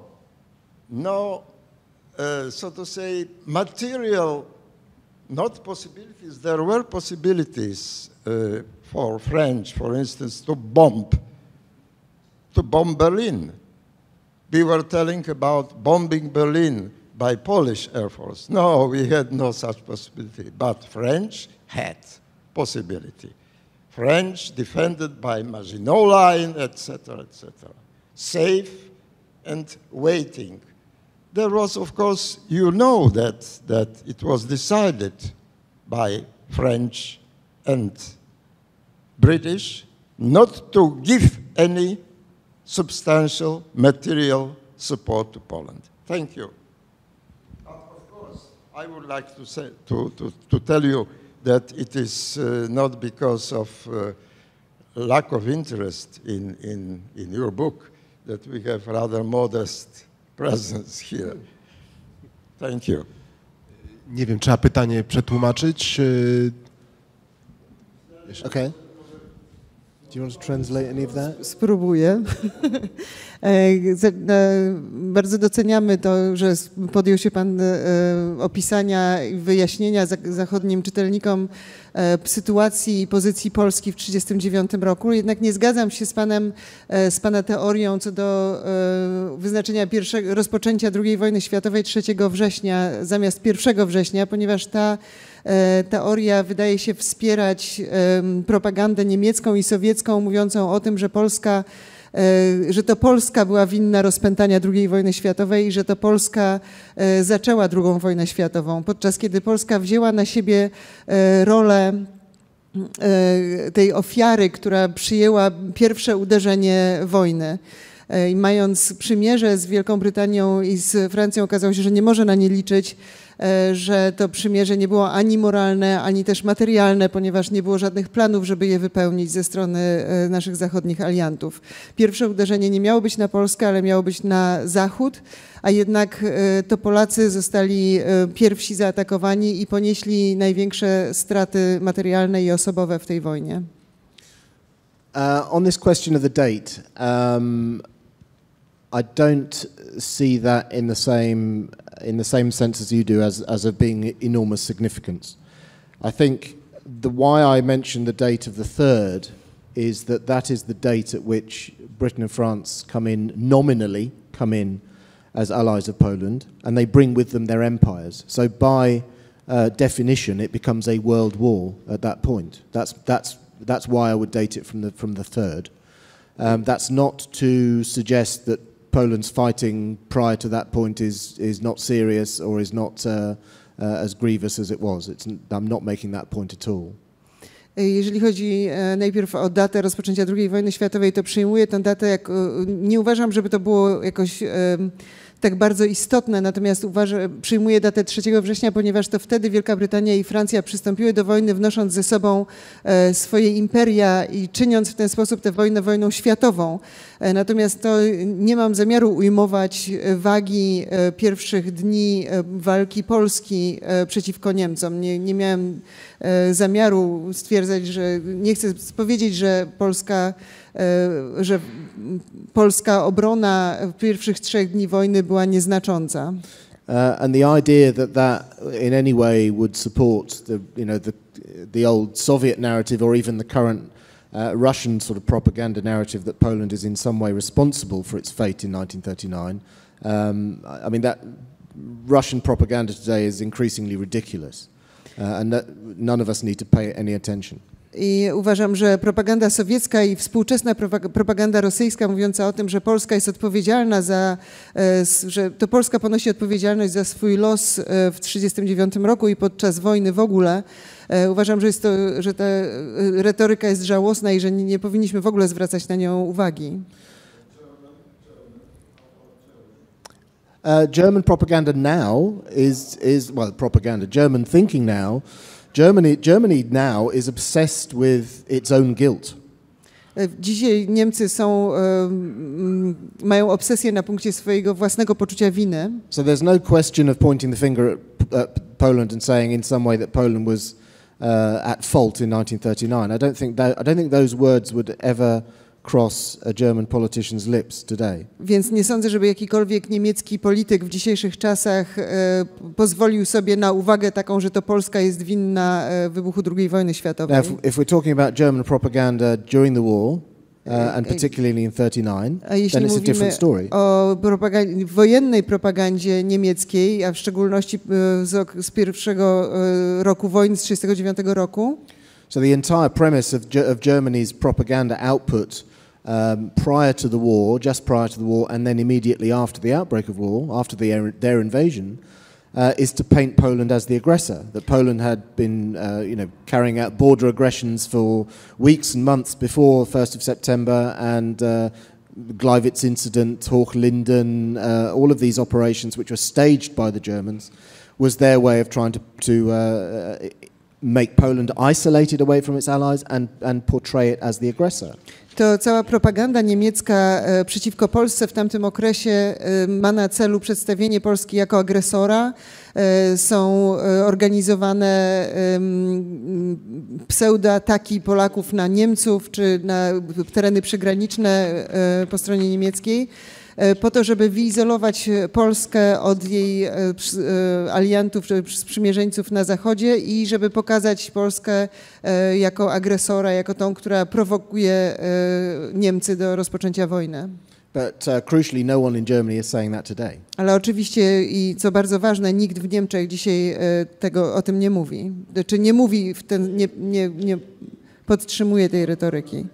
so to say, material, not possibilities. There were possibilities for French, for instance, to bomb Berlin. We were telling about bombing Berlin by Polish Air Force. No, we had no such possibility, but French had possibility. French defended by Maginot Line, etc., etc. Safe and waiting. There was, of course, you know that it was decided by French and British not to give any substantial material support to Poland. Thank you. Of course, I would like to say to tell you that it is not because of lack of interest in your book that we have rather modest presence here. Thank you. Nie wiem, trzeba pytanie przetłumaczyć. Okay. Do you want to translate any of that? Spróbuję. Bardzo doceniamy to, że podjął się Pan opisania i wyjaśnienia zachodnim czytelnikom sytuacji i pozycji Polski w 1939 roku. Jednak nie zgadzam się z Pana teorią co do wyznaczenia rozpoczęcia II wojny światowej 3 września zamiast 1 września, ponieważ ta teoria wydaje się wspierać propagandę niemiecką i sowiecką mówiącą o tym, że to Polska była winna rozpętania II wojny światowej i że to Polska zaczęła II wojnę światową, podczas kiedy Polska wzięła na siebie rolę tej ofiary, która przyjęła pierwsze uderzenie wojny. I mając przymierze z Wielką Brytanią i z Francją, okazało się, że nie może na nie liczyć, że to przymierze nie było ani moralne, ani też materialne, ponieważ nie było żadnych planów, żeby je wypełnić ze strony naszych zachodnich aliantów. Pierwsze uderzenie nie miało być na Polskę, ale miało być na Zachód, a jednak to Polacy zostali pierwsi zaatakowani i ponieśli największe straty materialne i osobowe w tej wojnie. On this question of the date, I don't see that in the same sense as you do as of being enormous significance. I think why I mentioned the date of the 3rd is that is the date at which Britain and France nominally come in as allies of Poland, and they bring with them their empires. So by definition, it becomes a world war at that point. That's why I would date it from the 3rd. That's not to suggest that Poland's fighting prior to that point is not serious or is not as grievous as it was. I'm not making that point at all. Jeżeli chodzi najpierw o datę rozpoczęcia II wojny światowej, to przyjmuję tę datę, nie uważam, żeby to było jakoś tak bardzo istotne, natomiast przyjmuję datę 3 września, ponieważ to wtedy Wielka Brytania i Francja przystąpiły do wojny, wnosząc ze sobą swoje imperia i czyniąc w ten sposób tę wojnę wojną światową. Natomiast to nie mam zamiaru ujmować wagi pierwszych dni walki Polski przeciwko Niemcom. Nie miałem zamiaru stwierdzać, że nie chcę powiedzieć, że polska obrona w pierwszych 3 dni wojny była nieznacząca. And the idea that in any way would support the old Soviet narrative or even the current Russian sort of propaganda narrative that Poland is in some way responsible for its fate in 1939. I mean, that Russian propaganda today is increasingly ridiculous, and that none of us need to pay any attention. I uważam, że propaganda sowiecka i współczesna propaganda rosyjska mówiąca o tym, że Polska jest odpowiedzialna że to Polska ponosi odpowiedzialność za swój los w 1939 roku i podczas wojny w ogóle. Uważam, że ta retoryka jest żałosna i że nie powinniśmy w ogóle zwracać na nią uwagi. German propaganda now German thinking now, Germany now is obsessed with its own guilt. Dzisiaj Niemcy mają obsesję na punkcie swojego własnego poczucia winy. So there's no question of pointing the finger at Poland and saying in some way that Poland was at fault in 1939. I don't think those words would ever cross a German politician's lips today. Więc nie sądzę, żeby jakikolwiek niemiecki polityk w dzisiejszych czasach pozwolił sobie na uwagę taką, że to Polska jest winna wybuchu II wojny światowej. Now, if we're talking about German propaganda during the war, and particularly in 39, then it's a different story. O wojennej propagandzie niemieckiej, a w szczególności z pierwszego roku wojny, z 1939 roku. So the entire premise of Germany's propaganda output prior to the war, just prior to the war, and then immediately after the outbreak of war, after their invasion, is to paint Poland as the aggressor. That Poland had been, carrying out border aggressions for weeks and months before 1st of September, and Gleiwitz incident, Hochlinden, all of these operations which were staged by the Germans, was their way of trying to make Poland isolated away from its allies and portray it as the aggressor. To cała propaganda niemiecka przeciwko Polsce w tamtym okresie ma na celu przedstawienie Polski jako agresora. Są organizowane pseudoataki Polaków na Niemców czy na tereny przygraniczne po stronie niemieckiej, po to, żeby wyizolować Polskę od jej aliantów czy sprzymierzeńców na Zachodzie i żeby pokazać Polskę jako agresora, jako tą, która prowokuje Niemcy do rozpoczęcia wojny. But crucially, no one in Germany is saying that today. Ale oczywiście i co bardzo ważne, nikt w Niemczech dzisiaj o tym nie mówi. Czy nie mówi, nie podtrzymuje tej retoryki.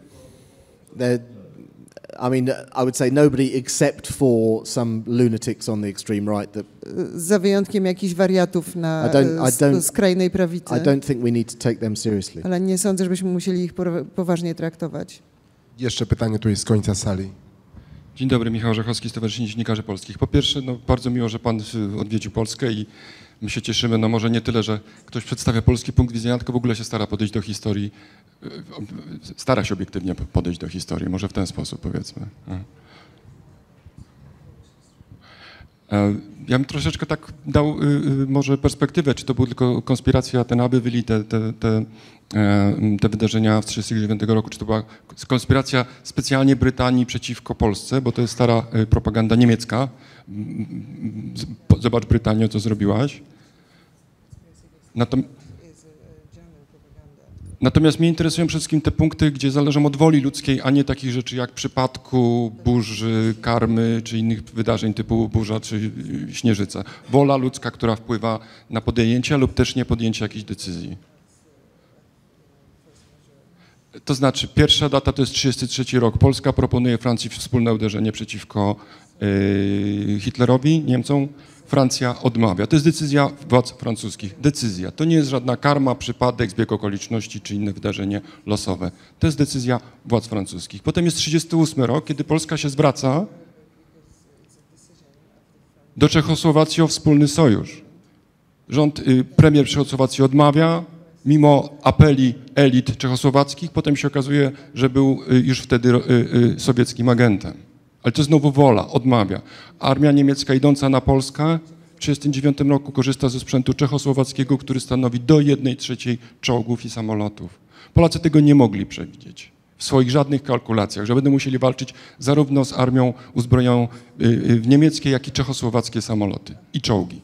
I mean, I would say nobody except for some lunatics on the extreme right that. Za wyjątkiem jakichś wariatów na skrajnej prawicy. I don't think we need to take them seriously. Ale nie sądzę, żebyśmy musieli ich poważnie traktować. Jeszcze pytanie tu jest z końca sali. Dzień dobry, Michał Orzechowski, Stowarzyszenie Dziennikarzy Polskich. Po pierwsze, bardzo miło, że pan odwiedził Polskę i my się cieszymy, może nie tyle, że ktoś przedstawia polski punkt widzenia, tylko w ogóle się stara podejść do historii, stara się obiektywnie podejść do historii, może w ten sposób powiedzmy. Ja bym troszeczkę tak dał może perspektywę, czy to była tylko konspiracja Atenaby, byli te wydarzenia z 1939 roku, czy to była konspiracja specjalnie Brytanii przeciwko Polsce, bo to jest stara propaganda niemiecka. Zobacz Brytanię, co zrobiłaś. Natomiast mnie interesują przede wszystkim te punkty, gdzie zależą od woli ludzkiej, a nie takich rzeczy jak w przypadku burzy, karmy, czy innych wydarzeń typu burza, czy śnieżyca. Wola ludzka, która wpływa na podjęcie lub też nie podjęcie jakichś decyzji. To znaczy, pierwsza data to jest 1933 rok. Polska proponuje Francji wspólne uderzenie przeciwko Hitlerowi, Niemcom. Francja odmawia. To jest decyzja władz francuskich. Decyzja. To nie jest żadna karma, przypadek, zbieg okoliczności czy inne wydarzenie losowe. To jest decyzja władz francuskich. Potem jest 1938 rok, kiedy Polska się zwraca do Czechosłowacji o wspólny sojusz. Premier Czechosłowacji odmawia, mimo apeli elit czechosłowackich. Potem się okazuje, że był już wtedy sowieckim agentem. Ale to znowu wola, odmawia. Armia niemiecka idąca na Polskę w 1939 roku korzysta ze sprzętu czechosłowackiego, który stanowi do 1/3 czołgów i samolotów. Polacy tego nie mogli przewidzieć w swoich żadnych kalkulacjach, że będą musieli walczyć zarówno z armią uzbrojoną w niemieckie, jak i czechosłowackie samoloty i czołgi.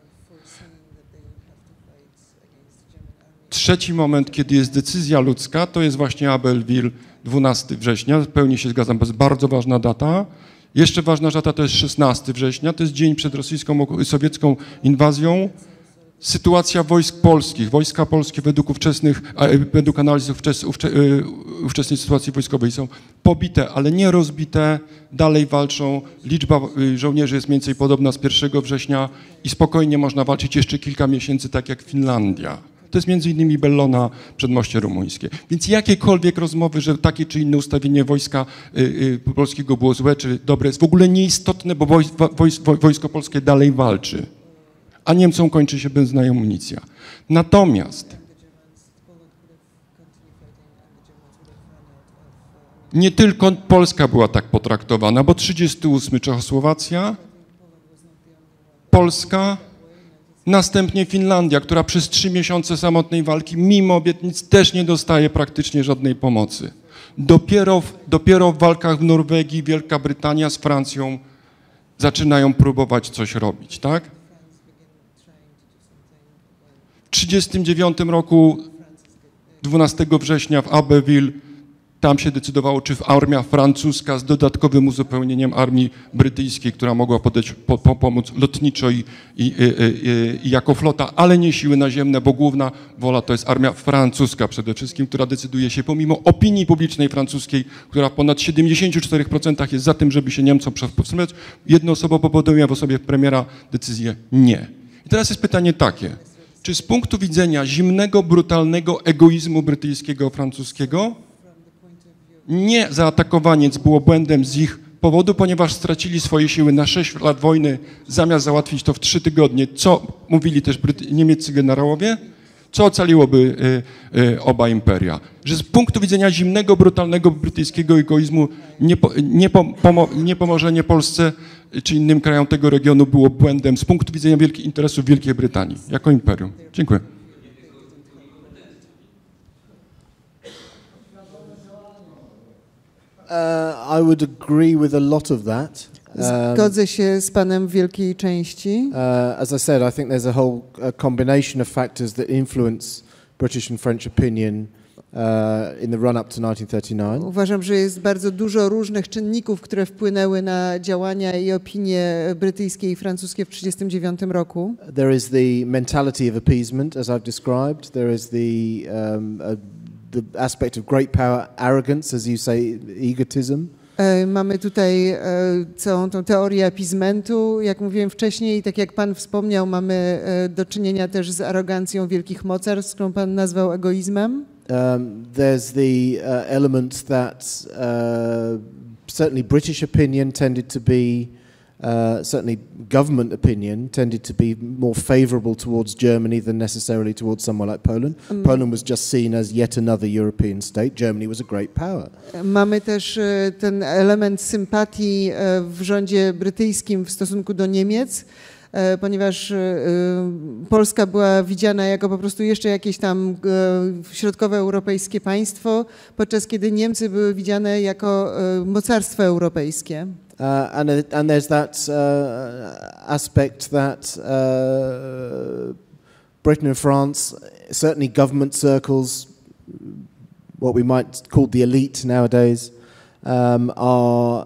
Trzeci moment, kiedy jest decyzja ludzka, to jest właśnie Abelwil, 12 września, w pełni się zgadzam, to jest bardzo ważna data. Jeszcze ważna data to jest 16 września, to jest dzień przed sowiecką inwazją. Sytuacja wojsk polskich. Wojska polskie według analiz ówczesnej sytuacji wojskowej są pobite, ale nie rozbite, dalej walczą. Liczba żołnierzy jest mniej więcej podobna z 1 września i spokojnie można walczyć jeszcze kilka miesięcy, tak jak Finlandia. To jest między innymi Bellona, przedmoście rumuńskie. Więc jakiekolwiek rozmowy, że takie czy inne ustawienie wojska polskiego było złe czy dobre, jest w ogóle nieistotne, bo wojsko polskie dalej walczy. A Niemcom kończy się benzyna i amunicja. Natomiast nie tylko Polska była tak potraktowana, bo 1938 Czechosłowacja, Polska, następnie Finlandia, która przez 3 miesiące samotnej walki, mimo obietnic, też nie dostaje praktycznie żadnej pomocy. Dopiero w walkach w Norwegii Wielka Brytania z Francją zaczynają próbować coś robić, tak? W 1939 roku, 12 września w Abbeville, tam się decydowało, czy armia francuska z dodatkowym uzupełnieniem armii brytyjskiej, która mogła pomóc lotniczo i jako flota, ale nie siły naziemne, bo główna wola to jest armia francuska przede wszystkim, która decyduje się pomimo opinii publicznej francuskiej, która w ponad 74% jest za tym, żeby się Niemcom powstrzymać, jednoosobowo podejmuje w osobie premiera decyzję nie. I teraz jest pytanie takie, czy z punktu widzenia zimnego, brutalnego egoizmu brytyjskiego, francuskiego, nie zaatakowanie było błędem z ich powodu, ponieważ stracili swoje siły na 6 lat wojny, zamiast załatwić to w 3 tygodnie, co mówili też niemieccy generałowie, co ocaliłoby oba imperia. Że z punktu widzenia zimnego, brutalnego brytyjskiego egoizmu niepomożenie Polsce czy innym krajom tego regionu było błędem z punktu widzenia wielkich interesów Wielkiej Brytanii jako imperium. Dziękuję. I would agree with a lot of that. Zgodzę się z panem w wielkiej części. As I said, I think there's a whole combination of factors that influence British and French opinion in the run-up to 1939. Uważam, że jest bardzo dużo różnych czynników, które wpłynęły na działania i opinie brytyjskie i francuskie w 1939 roku. There is the mentality of appeasement, as I've described. There is the aspect of great power, arrogance, as you say, egotism. Mamy tutaj całą tą teorię appeasementu, jak mówiłem wcześniej, i tak jak pan wspomniał, mamy do czynienia też z arogancją wielkich mocarstw, którą pan nazwał egoizmem. There's the element that certainly British opinion tended to be, certainly government opinion tended to be more favourable towards Germany than necessarily towards somewhere like Poland. Poland was just seen as yet another European state. Germany was a great power. Mamy też ten element sympatii w rządzie brytyjskim w stosunku do Niemiec, ponieważ Polska była widziana jako po prostu jeszcze jakieś tam środkowoeuropejskie państwo, podczas kiedy Niemcy były widziane jako mocarstwo europejskie. And there's that aspect that Britain and France, certainly government circles, what we might call the elite nowadays, are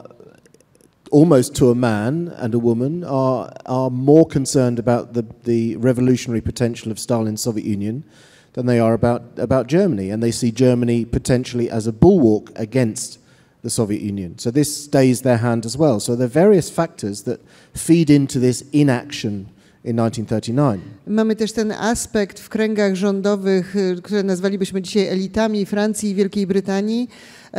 almost to a man and a woman, are more concerned about the revolutionary potential of Stalin's Soviet Union than they are about Germany. And they see Germany potentially as a bulwark against the Soviet Union. So this stays their hand as well. So there are various factors that feed into this inaction in 1939. Mamy też ten aspekt w kręgach rządowych, które nazwalibyśmy dzisiaj elitami Francji i Wielkiej Brytanii,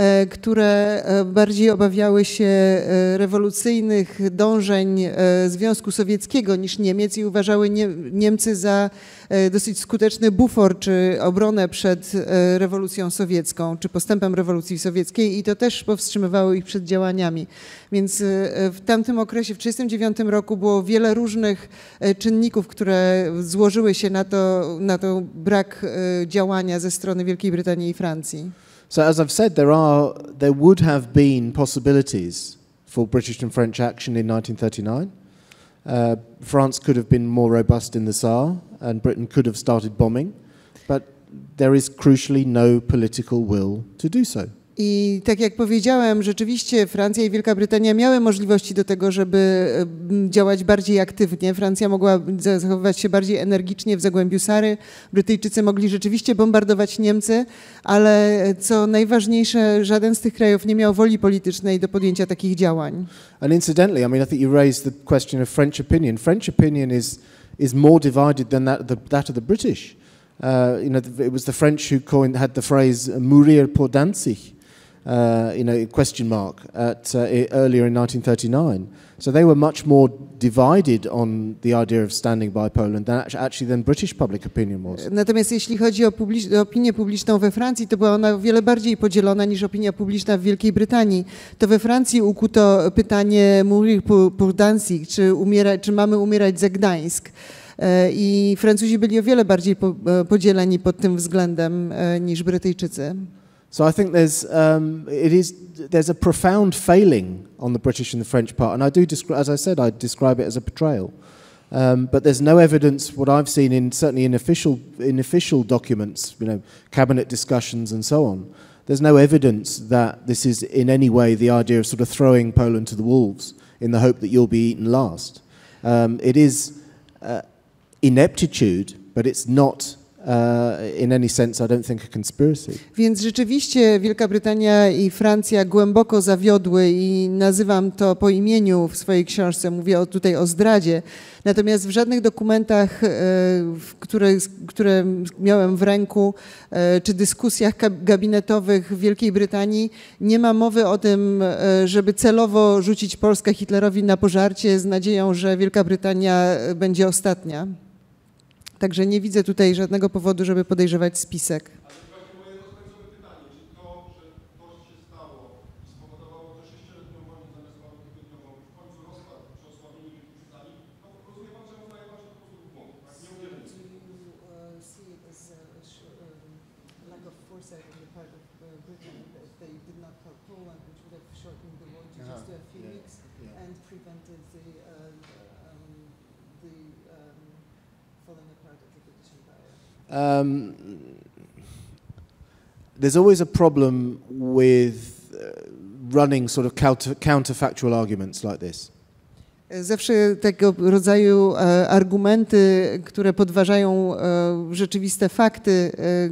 które bardziej obawiały się rewolucyjnych dążeń Związku Sowieckiego niż Niemiec i uważały Niemcy za dosyć skuteczny bufor czy obronę przed rewolucją sowiecką, czy postępem rewolucji sowieckiej i to też powstrzymywało ich przed działaniami. Więc w tamtym okresie, w 1939 roku było wiele różnych czynników, które złożyły się na to brak działania ze strony Wielkiej Brytanii i Francji. So as I've said, there would have been possibilities for British and French action in 1939. France could have been more robust in the Saar, and Britain could have started bombing, but there is crucially no political will to do so. I tak jak powiedziałem, rzeczywiście Francja i Wielka Brytania miały możliwości do tego, żeby działać bardziej aktywnie. Francja mogła zachowywać się bardziej energicznie w Zagłębiu Sary. Brytyjczycy mogli rzeczywiście bombardować Niemcy, ale co najważniejsze, żaden z tych krajów nie miał woli politycznej do podjęcia takich działań. And incidentally, I mean, I think you raised the question of French opinion. French opinion is more divided than that of the British. It was the French who had the phrase "mourir pour Danzig." Question mark earlier in 1939. So they were much more divided on the idea of standing by Poland than British public opinion was. Natomiast jeśli chodzi o opinię publiczną we Francji, to była ona o wiele bardziej podzielona niż opinia publiczna w Wielkiej Brytanii. To we Francji ukuto pytanie mourir pour Danzig, czy mamy umierać za Gdańsk. I Francuzi byli o wiele bardziej podzieleni pod tym względem niż Brytyjczycy. So I think there's a profound failing on the British and the French part, and I do, as I said, I describe it as a betrayal. But there's no evidence, what I've seen certainly in official documents, cabinet discussions and so on. There's no evidence that this is in any way the idea of sort of throwing Poland to the wolves in the hope that you'll be eaten last. It is ineptitude, but it's not in any sense, I don't think, a conspiracy. Więc rzeczywiście Wielka Brytania i Francja głęboko zawiodły i nazywam to po imieniu w swojej książce, mówię tutaj o zdradzie. Natomiast w żadnych dokumentach, które miałem w ręku, czy dyskusjach gabinetowych w Wielkiej Brytanii nie ma mowy o tym, żeby celowo rzucić Polskę Hitlerowi na pożarcie z nadzieją, że Wielka Brytania będzie ostatnia. Także nie widzę tutaj żadnego powodu, żeby podejrzewać spisek. There's always a problem with running sort of counterfactual arguments like this. Zawsze tego rodzaju argumenty, które podważają rzeczywiste fakty,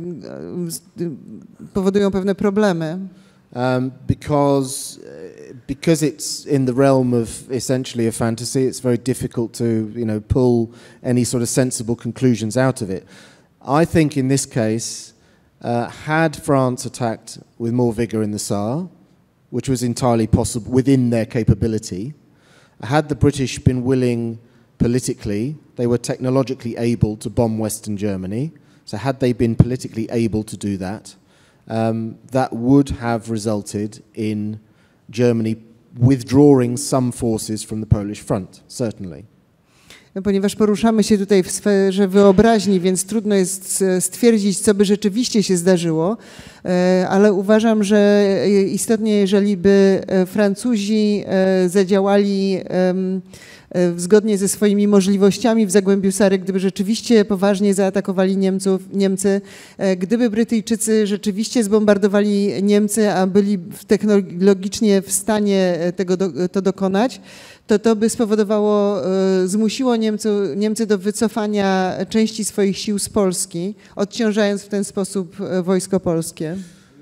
powodują pewne problemy. Because it's in the realm of essentially a fantasy, it's very difficult to pull any sort of sensible conclusions out of it. I think in this case, had France attacked with more vigour in the Saar, which was entirely possible within their capability, had the British been willing politically, they were technologically able to bomb Western Germany, so had they been politically able to do that, that would have resulted in Germany withdrawing some forces from the Polish front, certainly. Ponieważ poruszamy się tutaj w sferze wyobraźni, więc trudno jest stwierdzić, co by rzeczywiście się zdarzyło, ale uważam, że istotnie, jeżeli by Francuzi zadziałali zgodnie ze swoimi możliwościami w Zagłębiu Sary, gdyby rzeczywiście poważnie zaatakowali Niemcy, gdyby Brytyjczycy rzeczywiście zbombardowali Niemcy, a byli technologicznie w stanie to dokonać, to by spowodowało, zmusiło Niemcy do wycofania części swoich sił z Polski, odciążając w ten sposób wojsko polskie.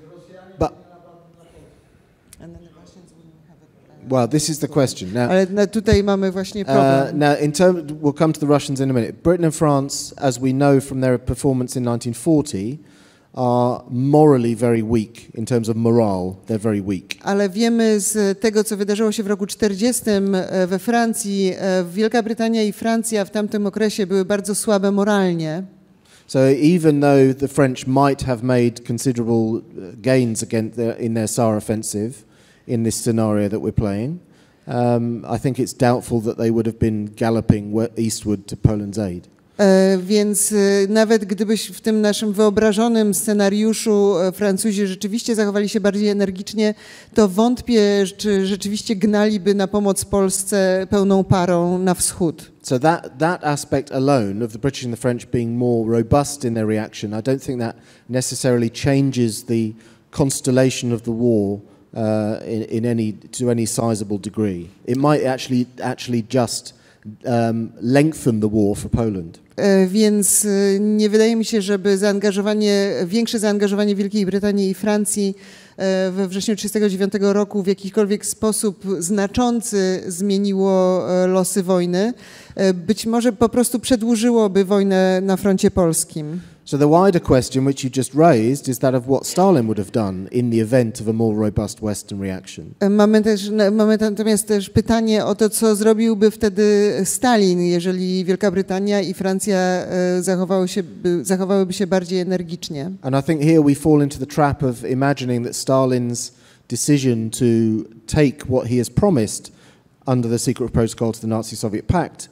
Well, this is the question. Now, ale tutaj mamy właśnie problem. Now, we'll come to the Russians in a minute. Britain and France, as we know from their performance in 1940, are morally very weak in terms of morale. They're very weak. Ale wiemy z tego, co wydarzyło się w roku 40 we Francji, Wielka Brytania i Francja w tamtym okresie były bardzo słabe moralnie. So even though the French might have made considerable gains in their Saar offensive in this scenario that we're playing, I think it's doubtful that they would have been galloping eastward to Poland's aid. Więc nawet gdybyś w tym naszym wyobrażonym scenariuszu Francuzi rzeczywiście zachowali się bardziej energicznie, to wątpię, czy rzeczywiście gnaliby na pomoc Polsce pełną parą na wschód. So that aspect alone of the British and the French being more robust in their reaction, I don't think that necessarily changes the constellation of the war to any sizable degree. It might actually just lengthen the war for Poland. Więc nie wydaje mi się, żeby większe zaangażowanie Wielkiej Brytanii i Francji we wrześniu 1939 roku w jakikolwiek sposób znaczący zmieniło losy wojny. Być może po prostu przedłużyłoby wojnę na froncie polskim. So the wider question which you just raised is that of what Stalin would have done in the event of a more robust Western reaction. Mamy natomiast też pytanie o to, co zrobiłby wtedy Stalin, jeżeli Wielka Brytania i Francja zachowałyby się bardziej energicznie. And I think here we fall into the trap of imagining that Stalin's decision to take what he has promised under the secret protocol to the Nazi-Soviet pact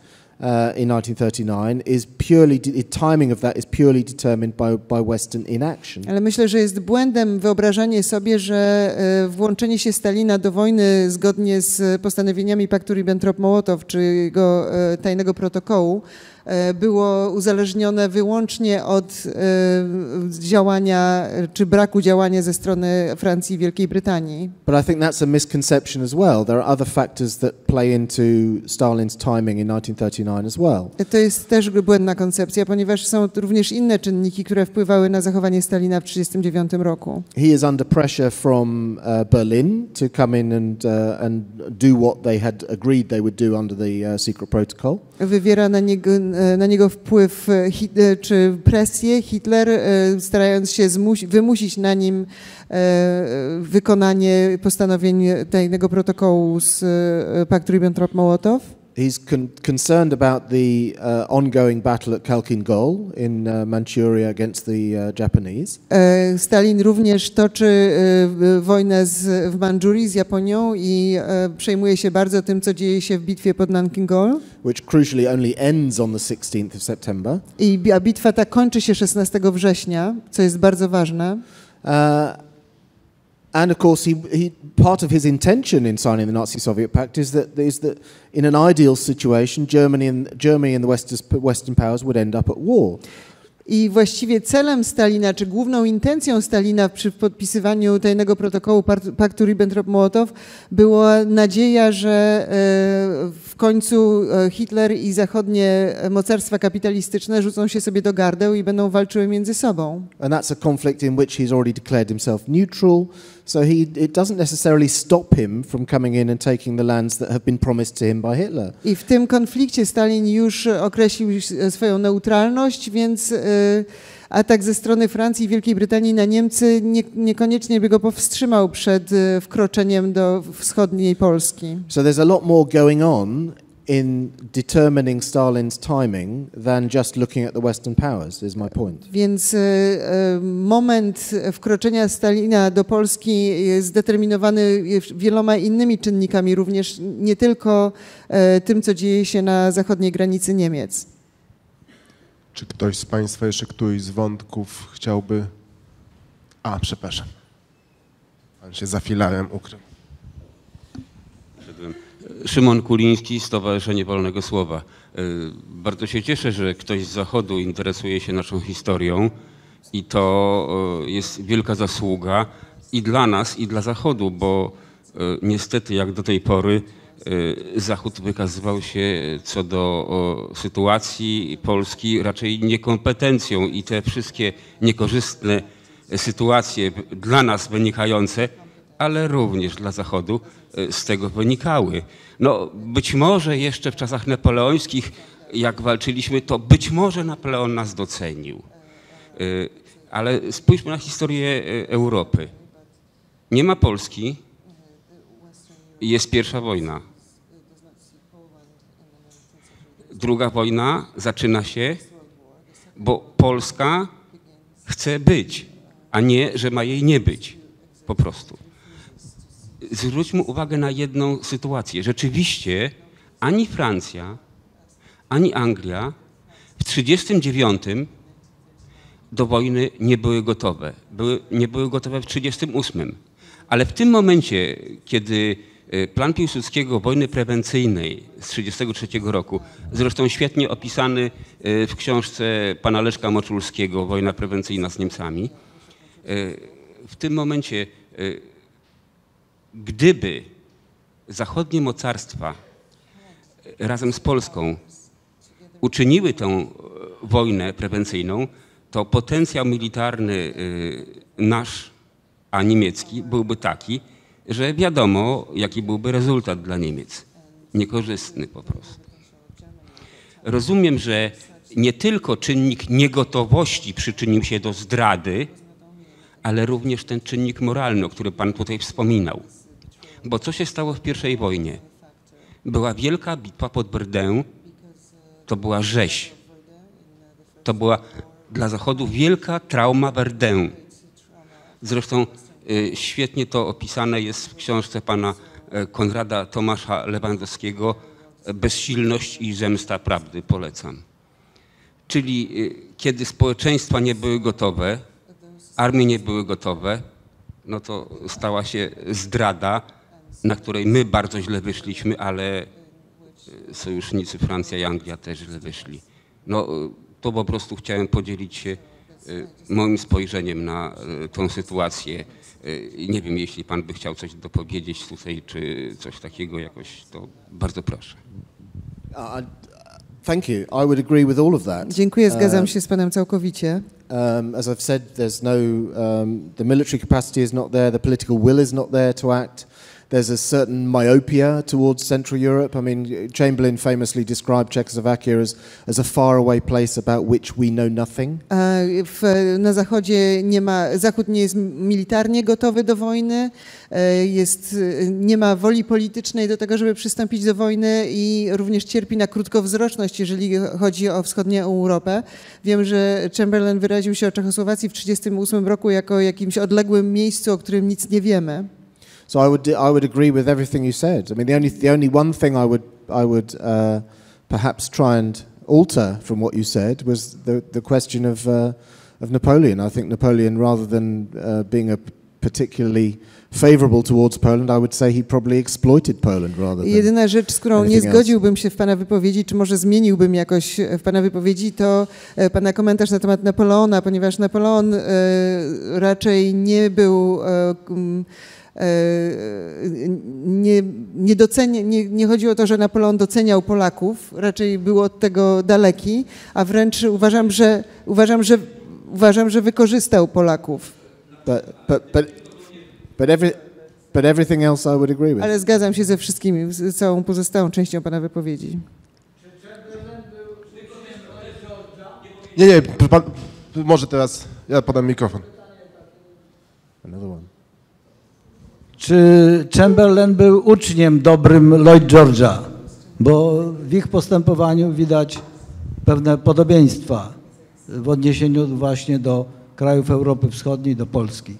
in 1939 is purely, the timing of that is purely determined by Western inaction. Ale myślę, że jest błędem wyobrażanie sobie, że włączenie się Stalina do wojny zgodnie z postanowieniami paktu Ribbentrop-Mołotow czy jego tajnego protokołu było uzależnione wyłącznie od działania czy braku działania ze strony Francji i Wielkiej Brytanii. But I think that's a misconception as well. There are other factors that play into Stalin's timing in 1939 as well. To jest też błędna koncepcja, ponieważ są również inne czynniki, które wpływały na zachowanie Stalina w 1939 roku. He is under pressure from Berlin to come in and do what they had agreed they would do under the secret protocol. Wywiera na niego wpływ czy presję Hitler, starając się wymusić na nim wykonanie postanowień tajnego protokołu z paktu Ribbentrop-Mołotow. He's concerned about the ongoing battle at Khalkhin Gol in Manchuria against the Japanese. Stalin również toczy wojnę w Mandżurii z Japonią i przejmuje się bardzo tym, co dzieje się w bitwie pod Nanking Gol. Which crucially only ends on the 16th of September. A bitwa ta kończy się 16 września, co jest bardzo ważne. And of course, part of his intention in signing the Nazi-Soviet Pact is that in an ideal situation, Germany and the Western powers would end up at war. I właściwie celem Stalina, czy główną intencją Stalina przy podpisywaniu tajnego protokołu paktu Ribbentrop-Mołotow była nadzieja, że w końcu Hitler i zachodnie mocarstwa kapitalistyczne rzucą się sobie do gardeł i będą walczyły między sobą. And that's a conflict in which he's already declared himself neutral, so it doesn't necessarily stop him from coming in and taking the lands that have been promised to him by Hitler. I w tym konflikcie Stalin już określił swoją neutralność, więc atak ze strony Francji i Wielkiej Brytanii na Niemcy niekoniecznie by go powstrzymał przed wkroczeniem do wschodniej Polski. So there's a lot more going on in determining Stalin's timing than just looking at the Western powers, is my point. Więc moment wkroczenia Stalina do Polski jest zdeterminowany wieloma innymi czynnikami, również nie tylko tym, co dzieje się na zachodniej granicy Niemiec. Czy ktoś z Państwa jeszcze któryś z wątków chciałby... przepraszam. Pan się za filarem ukrył. Szymon Kuliński, Stowarzyszenie Wolnego Słowa. Bardzo się cieszę, że ktoś z Zachodu interesuje się naszą historią i to jest wielka zasługa i dla nas, i dla Zachodu, bo niestety jak do tej pory Zachód wykazywał się co do sytuacji Polski raczej niekompetencją i te wszystkie niekorzystne sytuacje dla nas wynikające, ale również dla Zachodu z tego wynikały. No, być może jeszcze w czasach napoleońskich, jak walczyliśmy, to być może Napoleon nas docenił. Ale spójrzmy na historię Europy. Nie ma Polski, jest pierwsza wojna. Druga wojna zaczyna się, bo Polska chce być, a nie, że ma jej nie być. Po prostu. Zwróćmy uwagę na jedną sytuację. Rzeczywiście ani Francja, ani Anglia w 1939 do wojny nie były gotowe. Nie były gotowe w 1938. Ale w tym momencie, kiedy plan Piłsudskiego wojny prewencyjnej z 1933 roku, zresztą świetnie opisany w książce pana Leszka Moczulskiego, Wojna prewencyjna z Niemcami, w tym momencie gdyby zachodnie mocarstwa razem z Polską uczyniły tę wojnę prewencyjną, to potencjał militarny nasz, a niemiecki byłby taki, że wiadomo, jaki byłby rezultat dla Niemiec. Niekorzystny po prostu. Rozumiem, że nie tylko czynnik niegotowości przyczynił się do zdrady, ale również ten czynnik moralny, o którym pan tutaj wspominał. Bo co się stało w pierwszej wojnie? Była wielka bitwa pod Verdun, to była rzeź. To była dla Zachodu wielka trauma Verdun. Zresztą świetnie to opisane jest w książce pana Konrada Tomasza Lewandowskiego Bezsilność i zemsta prawdy polecam. Czyli kiedy społeczeństwa nie były gotowe, armie nie były gotowe, no to stała się zdrada, na której my bardzo źle wyszliśmy, ale sojusznicy Francja i Anglia też źle wyszli. No to po prostu chciałem podzielić się moim spojrzeniem na tą sytuację. Nie wiem, jeśli pan by chciał coś dopowiedzieć tutaj, czy coś takiego jakoś, to bardzo proszę. Thank you. I would agree with all of that. Dziękuję, zgadzam się z panem całkowicie. As I've said, there's no, the military capacity is not there, the political will is not there to act. There's a certain myopia towards Central Europe. I mean, Chamberlain famously described Czechoslovakia as a faraway place about which we know nothing. Na Zachodzie Zachód nie jest militarnie gotowy do wojny, nie ma woli politycznej do tego, żeby przystąpić do wojny i również cierpi na krótkowzroczność, jeżeli chodzi o wschodnią Europę. Wiem, że Chamberlain wyraził się o Czechosłowacji w 1938 roku jako jakimś odległym miejscu, o którym nic nie wiemy. So I would agree with everything you said. I mean, the only one thing I would perhaps try and alter from what you said was the question of Napoleon. I think Napoleon, rather than being a particularly favourable towards Poland, I would say he probably exploited Poland rather than. Jedyna rzecz, z którą nie zgodziłbym się w pana wypowiedzi, czy może zmieniłbym jakoś w pana wypowiedzi, to pana komentarz na temat Napoleona, ponieważ Napoleon raczej nie był nie chodzi o to, że Napoleon doceniał Polaków, raczej był od tego daleki, a wręcz uważam, że wykorzystał Polaków. But everything else I would agree with. Ale zgadzam się ze wszystkimi, z całą pozostałą częścią pana wypowiedzi. Nie, pan, może teraz ja podam mikrofon. Another one. Czy Chamberlain był uczniem dobrym Lloyd George'a? Bo w ich postępowaniu widać pewne podobieństwa w odniesieniu właśnie do krajów Europy Wschodniej, do Polski.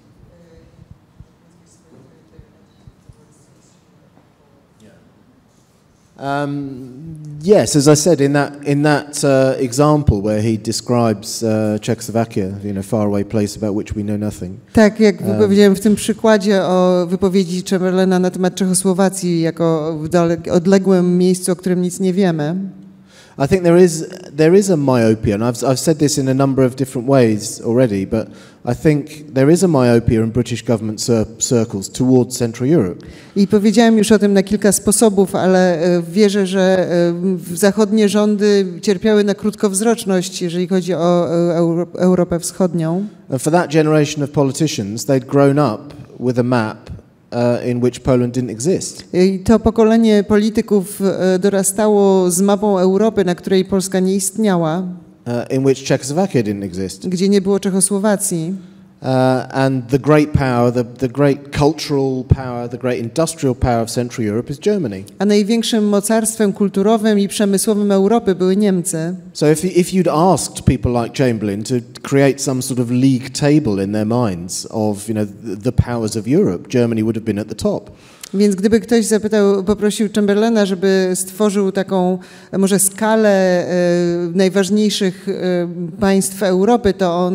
Yes, as I said, in that example where he describes Czechoslovakia, faraway place about which we know nothing. Tak, jak powiedziałem w tym przykładzie o wypowiedzi Chamberlaina na temat Czechosłowacji jako w odległym miejscu, o którym nic nie wiemy. I think there is a myopia, and I've said this in a number of different ways already, but I think there is a myopia in British government circles towards Central Europe. I powiedziałem już o tym na kilka sposobów, ale wierzę, że zachodnie rządy cierpiały na krótkowzroczność, jeżeli chodzi o Europę Wschodnią. And for that generation of politicians, they'd grown up with a map in which Poland didn't exist. I to pokolenie polityków dorastało z mapą Europy, na której Polska nie istniała. In which Czechoslovakia didn't exist. Gdzie nie było Czechosłowacji. And the great power, the great cultural power, the great industrial power of Central Europe is Germany. A największym mocarstwem kulturowym i przemysłowym Europy były Niemcy. So if you'd asked people like Chamberlain to create some sort of league table in their minds of, the powers of Europe, Germany would have been at the top. Więc gdyby ktoś poprosił Chamberlaina, żeby stworzył taką może skalę najważniejszych państw Europy, to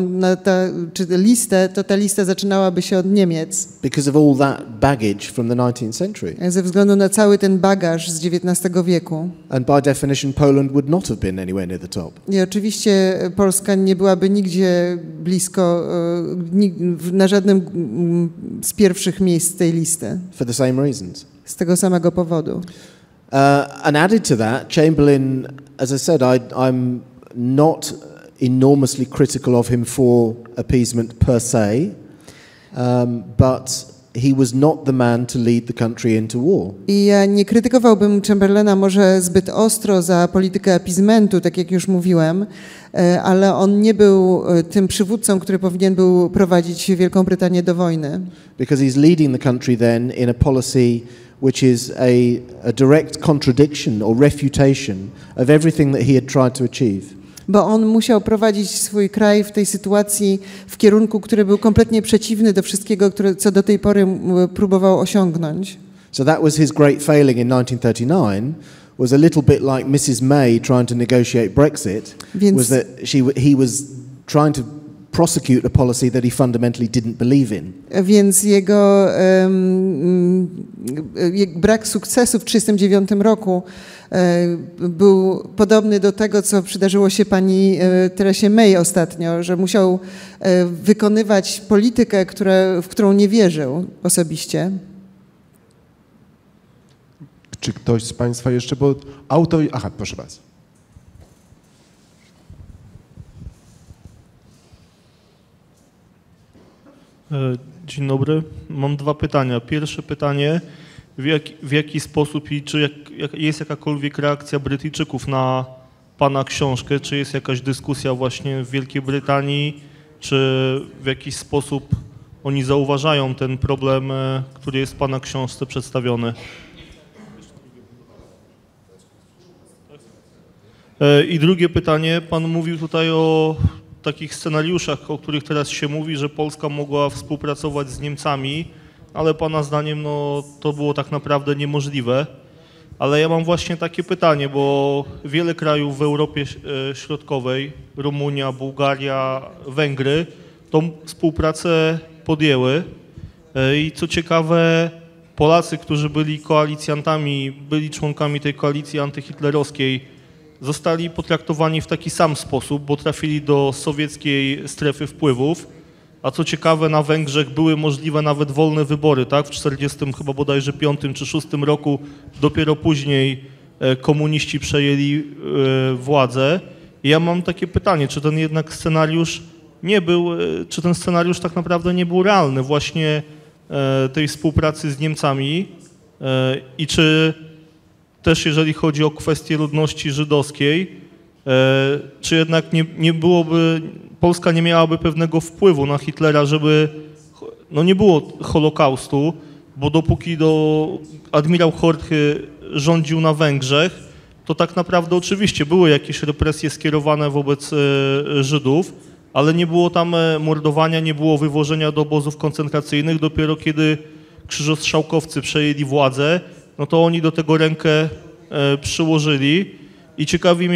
ta lista zaczynałaby się od Niemiec. Because of all that baggage from the 19th century. Ze względu na cały ten bagaż z XIX wieku. And by definition Poland would not have been anywhere near the top. I oczywiście Polska nie byłaby nigdzie blisko, na żadnym z pierwszych miejsc tej listy. For the same reasons. Z tego samego powodu. And added to that, Chamberlain, as I said, I'm not enormously critical of him for appeasement per se, but he was not the man to lead the country into war. I ja nie krytykowałbym Chamberlaina może zbyt ostro za politykę appeasementu, tak jak już mówiłem, ale on nie był tym przywódcą, który powinien był prowadzić Wielką Brytanię do wojny. Because he's leading the country then in a policy which is a direct contradiction or refutation of everything that he had tried to achieve. Bo on musiał prowadzić swój kraj w tej sytuacji w kierunku, który był kompletnie przeciwny do wszystkiego, co do tej pory próbował osiągnąć. So that was his great failing in 1939, was a little bit like Mrs. May trying to negotiate Brexit, Więc- was that he was trying to prosecute a policy that he fundamentally didn't believe in. Więc jego brak sukcesu w 1939 roku był podobny do tego, co przydarzyło się pani Teresie May ostatnio, że musiał wykonywać politykę, w którą nie wierzył osobiście. Czy ktoś z Państwa jeszcze, bo autor... Aha, proszę bardzo. Dzień dobry. Mam dwa pytania. Pierwsze pytanie, w jaki sposób i czy jest jakakolwiek reakcja Brytyjczyków na Pana książkę? Czy jest jakaś dyskusja właśnie w Wielkiej Brytanii? Czy w jakiś sposób oni zauważają ten problem, który jest w Pana książce przedstawiony? I drugie pytanie. Pan mówił tutaj o takich scenariuszach, o których teraz się mówi, że Polska mogła współpracować z Niemcami, ale Pana zdaniem no, to było tak naprawdę niemożliwe. Ale ja mam właśnie takie pytanie, bo wiele krajów w Europie Środkowej, Rumunia, Bułgaria, Węgry, tą współpracę podjęły. I co ciekawe, Polacy, którzy byli koalicjantami, byli członkami tej koalicji antyhitlerowskiej, zostali potraktowani w taki sam sposób, bo trafili do sowieckiej strefy wpływów, a co ciekawe na Węgrzech były możliwe nawet wolne wybory, tak? W 40 chyba bodajże 5 czy 6 roku, dopiero później komuniści przejęli władzę. I ja mam takie pytanie, czy ten jednak scenariusz nie był, czy ten scenariusz tak naprawdę nie był realny właśnie tej współpracy z Niemcami i czy też jeżeli chodzi o kwestię ludności żydowskiej, czy jednak nie byłoby, Polska nie miałaby pewnego wpływu na Hitlera, żeby, no nie było Holokaustu, bo dopóki admirał Horthy rządził na Węgrzech, to tak naprawdę oczywiście były jakieś represje skierowane wobec Żydów, ale nie było tam mordowania, nie było wywożenia do obozów koncentracyjnych. Dopiero kiedy krzyżostrzałkowcy przejęli władzę, no to oni do tego rękę przyłożyli i ciekawi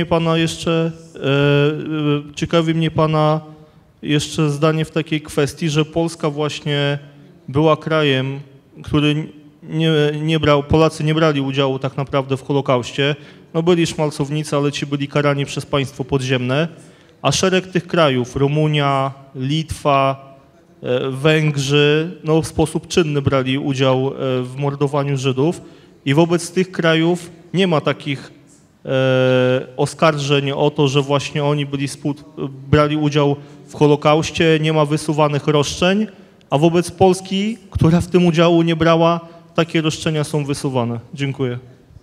mnie pana jeszcze zdanie w takiej kwestii, że Polska właśnie była krajem, który Polacy nie brali udziału tak naprawdę w Holokauście. No byli szmalcownicy, ale ci byli karani przez państwo podziemne, a szereg tych krajów, Rumunia, Litwa, Węgrzy, no w sposób czynny brali udział w mordowaniu Żydów i wobec tych krajów nie ma takich oskarżeń o to, że właśnie oni brali udział w Holokauście, nie ma wysuwanych roszczeń, a wobec Polski, która w tym udziału nie brała, takie roszczenia są wysuwane. Dziękuję.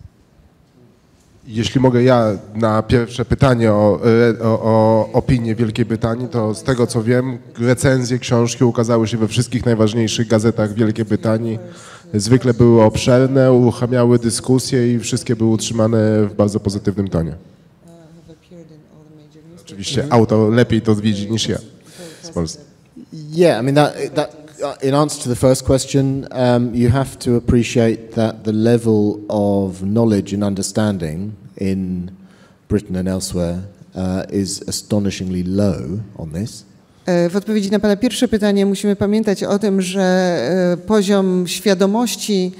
Jeśli mogę ja na pierwsze pytanie o opinię Wielkiej Brytanii, to z tego co wiem, recenzje książki ukazały się we wszystkich najważniejszych gazetach Wielkiej Brytanii. Zwykle były obszerne, uruchamiały dyskusje i wszystkie były utrzymane w bardzo pozytywnym tonie. Oczywiście autor lepiej to widzi niż ja z Polski. Yeah, I mean in answer to the first question, you have to appreciate that the level of knowledge and understanding in Britain and elsewhere is astonishingly low on this. W odpowiedzi na pana pierwsze pytanie musimy pamiętać o tym, że poziom świadomości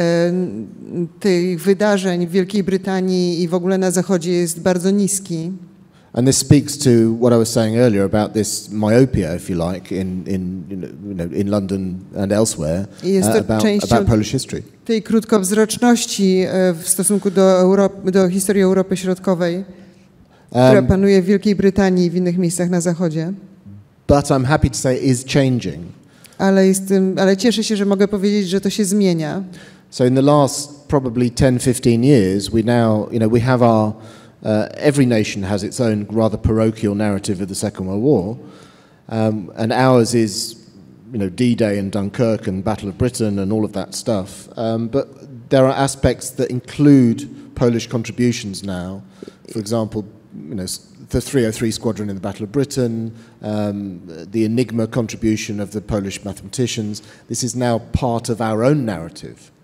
tych wydarzeń w Wielkiej Brytanii i w ogóle na Zachodzie jest bardzo niski. And this speaks to what I was saying earlier about this myopia, if you like, in London and elsewhere about Polish history. Tej krótkowzroczności w stosunku do historii Europy Środkowej, która panuje w Wielkiej Brytanii i w innych miejscach na Zachodzie. But I'm happy to say is changing. Ale cieszę się, że mogę powiedzieć, że to się zmienia. So in the last probably 10-15 years, we have our every nation has its own rather parochial narrative of the Second World War, and ours is, D-Day and Dunkirk and Battle of Britain and all of that stuff. But there are aspects that include Polish contributions now. For example, the 303 Squadron in the Battle of Britain, the Enigma contribution of the Polish mathematicians. This is now part of our own narrative.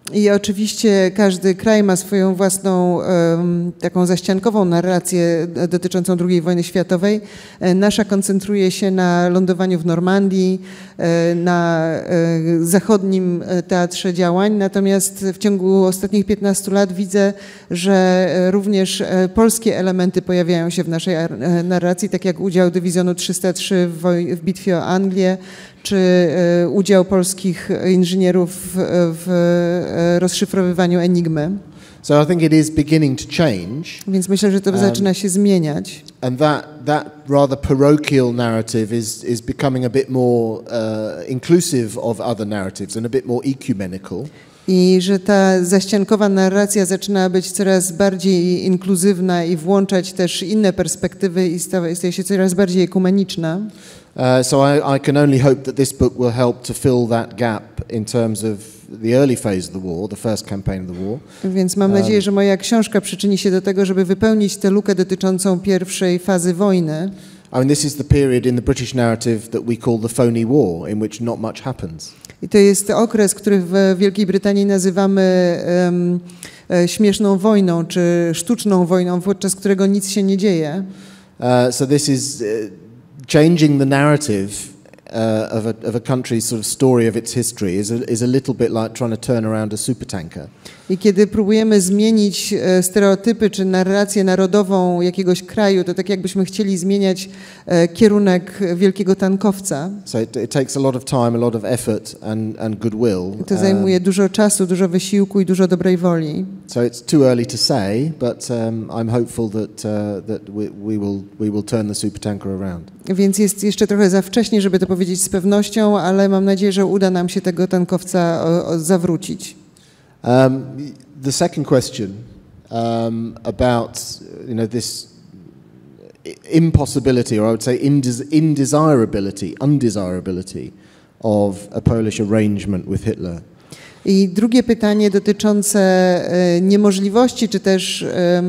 I oczywiście każdy kraj ma swoją własną taką zaściankową narrację dotyczącą II wojny światowej. Nasza koncentruje się na lądowaniu w Normandii, na zachodnim teatrze działań, natomiast w ciągu ostatnich 15 lat widzę, że również polskie elementy pojawiają się w naszej narracji, tak jak udział dywizjonu 303 w bitwie o Anglię, czy udział polskich inżynierów w rozszyfrowywaniu Enigmy. So I think it is beginning to change. Więc myślę, że to zaczyna się zmieniać. And that rather parochial narrative is becoming a bit more inclusive of other narratives and a bit more ecumenical. I że ta zaściankowa narracja zaczyna być coraz bardziej inkluzywna i włączać też inne perspektywy i staje się coraz bardziej ekumeniczna. So I can only hope that this book will help to fill that gap in terms of the early phase of the war, the first campaign of the war. Więc mam nadzieję, że moja książka przyczyni się do tego, żeby wypełnić tę lukę dotyczącą pierwszej fazy wojny. I mean, this is the period in the British narrative that we call the phony war, in which not much happens. I to jest okres, który w Wielkiej Brytanii nazywamy śmieszną wojną, czy sztuczną wojną, podczas którego nic się nie dzieje. So this is changing the narrative of a country's sort of story of its history is a little bit like trying to turn around a supertanker. I kiedy próbujemy zmienić stereotypy czy narrację narodową jakiegoś kraju, to tak jakbyśmy chcieli zmieniać kierunek wielkiego tankowca. So it takes a lot of time, a lot of effort and goodwill. To zajmuje dużo czasu, dużo wysiłku i dużo dobrej woli. So it's too early to say, but I'm hopeful that we will turn the supertanker around. Więc jest jeszcze trochę za wcześnie, żeby to powiedzieć z pewnością, ale mam nadzieję, że uda nam się tego tankowca zawrócić. The second question about this impossibility, or I would say undesirability of a Polish arrangement with Hitler. I drugie pytanie dotyczące niemożliwości, czy też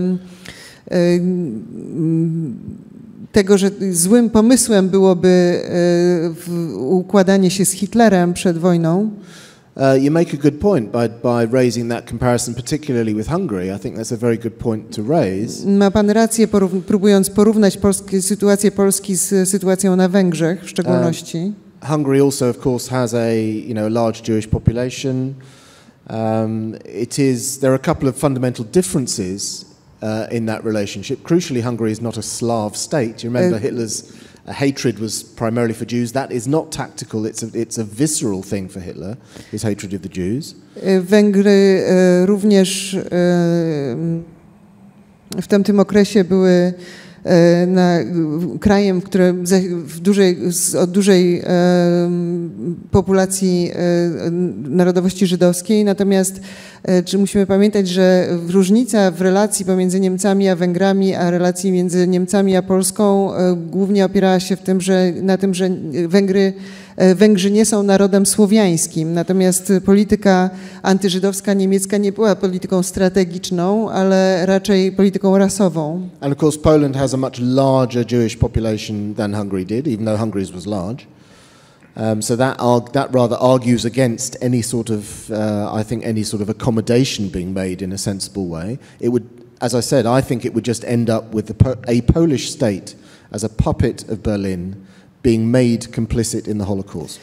tego, że złym pomysłem byłoby układanie się z Hitlerem przed wojną. You make a good point by raising that comparison, particularly with Hungary. I think that's a very good point to raise. Ma pan rację, próbując porównać sytuację Polski z sytuacją na Węgrzech w szczególności. Hungary also, of course, has a large Jewish population. There are a couple of fundamental differences in that relationship. Crucially, Hungary is not a Slav state. You remember Hitler's hatred was primarily for Jews. That is not tactical. It's a visceral thing for Hitler, his hatred of the Jews. Węgry również w tamtym okresie były krajem, które od dużej populacji narodowości żydowskiej, natomiast czy musimy pamiętać, że różnica w relacji pomiędzy Niemcami a Węgrami, a relacji między Niemcami a Polską głównie opierała się na tym, że Węgrzy nie są narodem słowiańskim, natomiast polityka antyżydowska niemiecka nie była polityką strategiczną, ale raczej polityką rasową. And of course Poland has a much larger Jewish population than Hungary did, even though Hungary's was large. So that rather argues against any sort of, I think, any sort of accommodation being made in a sensible way. It would, as I said, I think it would just end up with a Polish state as a puppet of Berlin being made complicit in the Holocaust.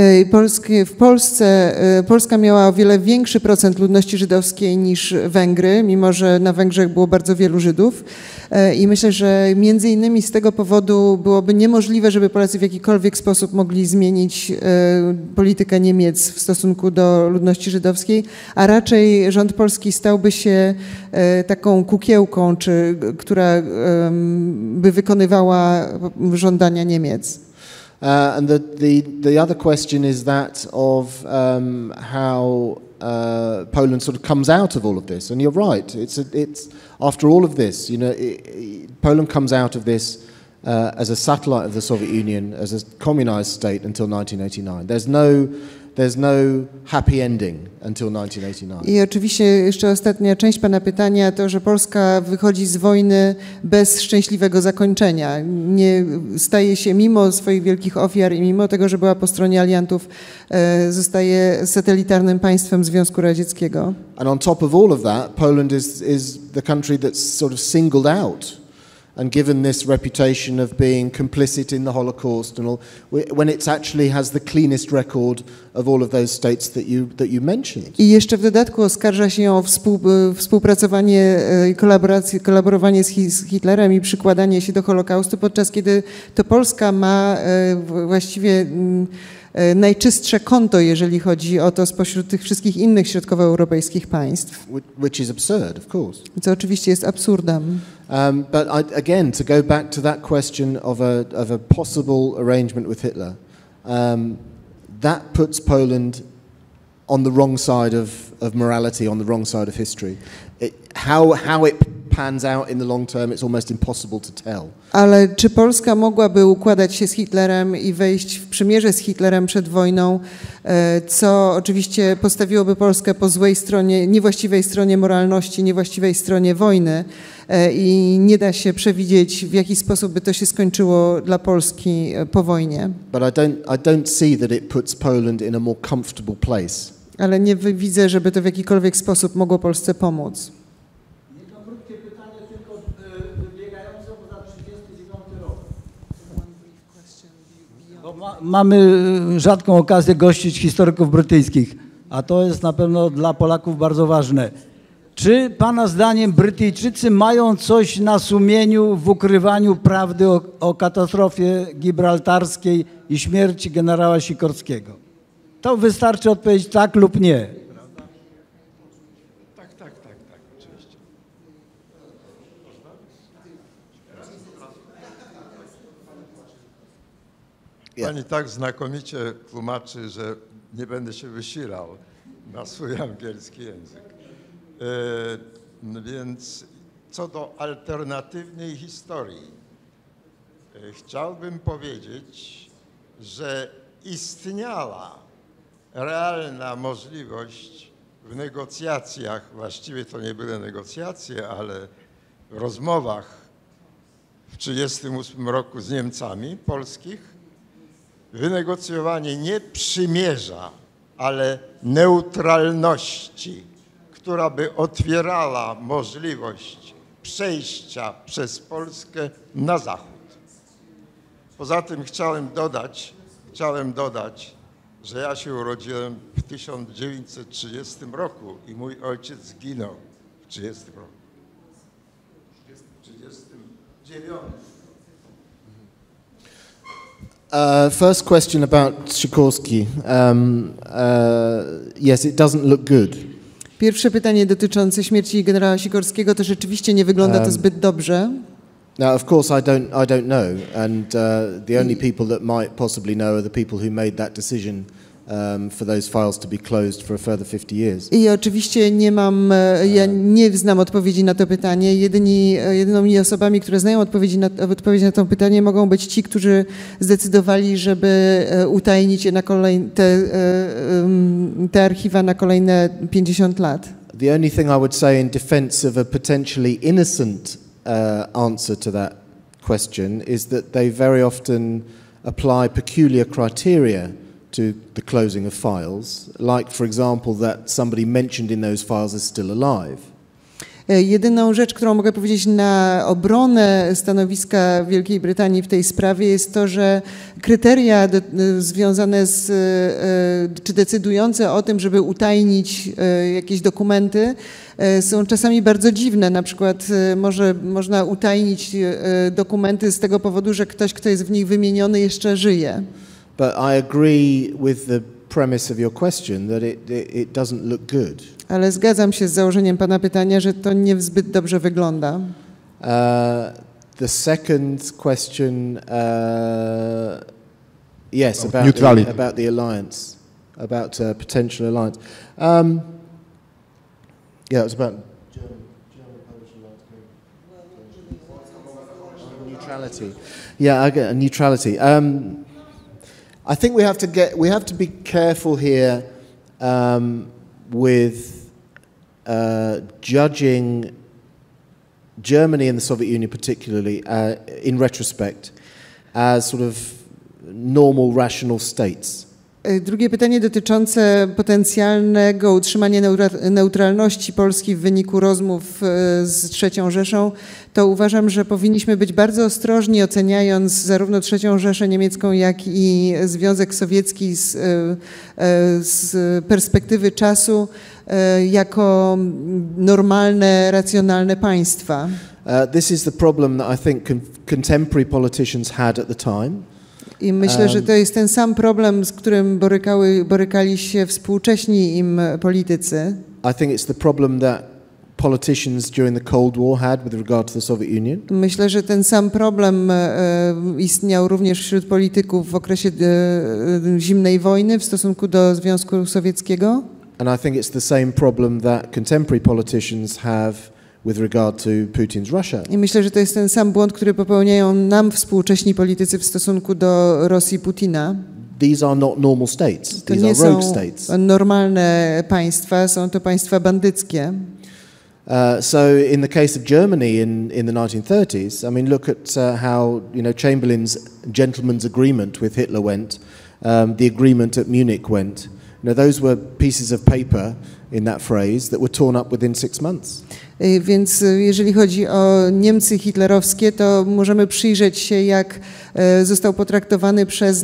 Polska miała o wiele większy procent ludności żydowskiej niż Węgry, mimo że na Węgrzech było bardzo wielu Żydów. I myślę, że między innymi z tego powodu byłoby niemożliwe, żeby Polacy w jakikolwiek sposób mogli zmienić politykę Niemiec w stosunku do ludności żydowskiej, a raczej rząd polski stałby się taką kukiełką, która by wykonywała żądania Niemiec. And the other question is that of how Poland sort of comes out of all of this. And you're right. It's after all of this, Poland comes out of this as a satellite of the Soviet Union, as a communized state until 1989. There's no happy ending until 1989. I oczywiście jeszcze ostatnia część pana pytania to, że Polska wychodzi z wojny bez szczęśliwego zakończenia. Nie staje się, mimo swoich wielkich ofiar i mimo tego, że była po stronie aliantów, zostaje satelitarnym państwem Związku Radzieckiego. And on top of all of that, Poland is the country that's sort of singled out and given this reputation of being complicit in the Holocaust and all, when it actually has the cleanest record of all of those states that you mentioned. I jeszcze w dodatku oskarża się o współpracowanie i kolaborowanie z Hitlerem i przykładanie się do Holokaustu, podczas kiedy to Polska ma właściwie najczystsze konto, jeżeli chodzi o to, spośród tych wszystkich innych środkowoeuropejskich państw. Which is absurd, of course. Co oczywiście jest absurdem. But again, to go back to that question of a possible arrangement with Hitler, that puts Poland on the wrong side of morality, on the wrong side of history. How it pans out in the long term, it's almost impossible to tell. Ale czy Polska mogłaby układać się z Hitlerem i wejść w przymierze z Hitlerem przed wojną, co oczywiście postawiłoby Polskę po złej stronie, niewłaściwej stronie moralności, niewłaściwej stronie wojny i nie da się przewidzieć, w jaki sposób by to się skończyło dla Polski po wojnie. But I don't see that it puts Poland in a more comfortable place. Ale nie widzę, żeby to w jakikolwiek sposób mogło Polsce pomóc. Jedno krótkie pytanie, tylko wybiegające poza 39 rok. Bo mamy rzadką okazję gościć historyków brytyjskich, a to jest na pewno dla Polaków bardzo ważne. Czy pana zdaniem Brytyjczycy mają coś na sumieniu w ukrywaniu prawdy o katastrofie gibraltarskiej i śmierci generała Sikorskiego? To wystarczy odpowiedzieć tak lub nie. Tak, oczywiście. Pani tak znakomicie tłumaczy, że nie będę się wysilał na swój angielski język. Więc co do alternatywnej historii, chciałbym powiedzieć, że istniała realna możliwość w negocjacjach, właściwie to nie były negocjacje, ale w rozmowach w 1938 roku z Niemcami polskich, wynegocjowanie nie przymierza, ale neutralności, która by otwierała możliwość przejścia przez Polskę na zachód. Poza tym chciałem dodać, że ja się urodziłem w 1930 roku i mój ojciec zginął w 1930 roku. W 1939. First question about Sikorski. Yes, it doesn't look good. Pierwsze pytanie dotyczące śmierci generała Sikorskiego, to rzeczywiście nie wygląda to zbyt dobrze. Now, of course, I don't know, and the only people that might possibly know are the people who made that decision for those files to be closed for a further 50 years. I oczywiście ja nie znam odpowiedzi na to pytanie. Jedynymi osobami, które znają odpowiedzi na to pytanie, mogą być ci, którzy zdecydowali, żeby utajnić je te archiwa na kolejne 50 lat. The only thing I would say in defense of a potentially innocent answer to that question is that they very often apply peculiar criteria to the closing of files, like, for example, that somebody mentioned in those files is still alive. Jedyną rzecz, którą mogę powiedzieć na obronę stanowiska Wielkiej Brytanii w tej sprawie, jest to, że kryteria związane czy decydujące o tym, żeby utajnić jakieś dokumenty, są czasami bardzo dziwne. Na przykład można utajnić dokumenty z tego powodu, że ktoś, kto jest w nich wymieniony, jeszcze żyje. But I agree with the premise of your question that it doesn't look good. Ale zgadzam się z założeniem pana pytania, że to nie zbyt dobrze wygląda. The second question, yes, about the alliance, about potential alliance. Yeah, it was about German-Polish alliance. Neutrality. Yeah, I get neutrality. I think we have to be careful here with judging Germany and the Soviet Union particularly in retrospect as sort of normal, rational states. Drugie pytanie dotyczące potencjalnego utrzymania neutralności Polski w wyniku rozmów z III Rzeszą, to uważam, że powinniśmy być bardzo ostrożni, oceniając zarówno III Rzeszę Niemiecką, jak i Związek Sowiecki z perspektywy czasu jako normalne, racjonalne państwa. This is the problem that I think contemporary politicians had at the time. I myślę, że to jest ten sam problem, z którym borykali się współcześni im politycy. I think it's the problem that politicians during the Cold War had with regard to the Soviet Union. Myślę, że ten sam problem istniał również wśród polityków w okresie zimnej wojny w stosunku do Związku Sowieckiego. And I think it's the same problem that contemporary politicians have with regard to Putin's Russia. I myślę, że to jest ten sam błąd, który popełniają nam współcześni politycy w stosunku do Rosji Putina. These are not normal states. To These nie are rogue są states. normalne państwa, są to państwa bandyckie. So in the case of Germany in the 1930s, I mean, look at how Chamberlain's gentleman's agreement with Hitler went, the agreement at Munich went. Those were pieces of paper in that phrase that were torn up within 6 months. Więc jeżeli chodzi o Niemcy hitlerowskie, to możemy przyjrzeć się, jak została potraktowana przez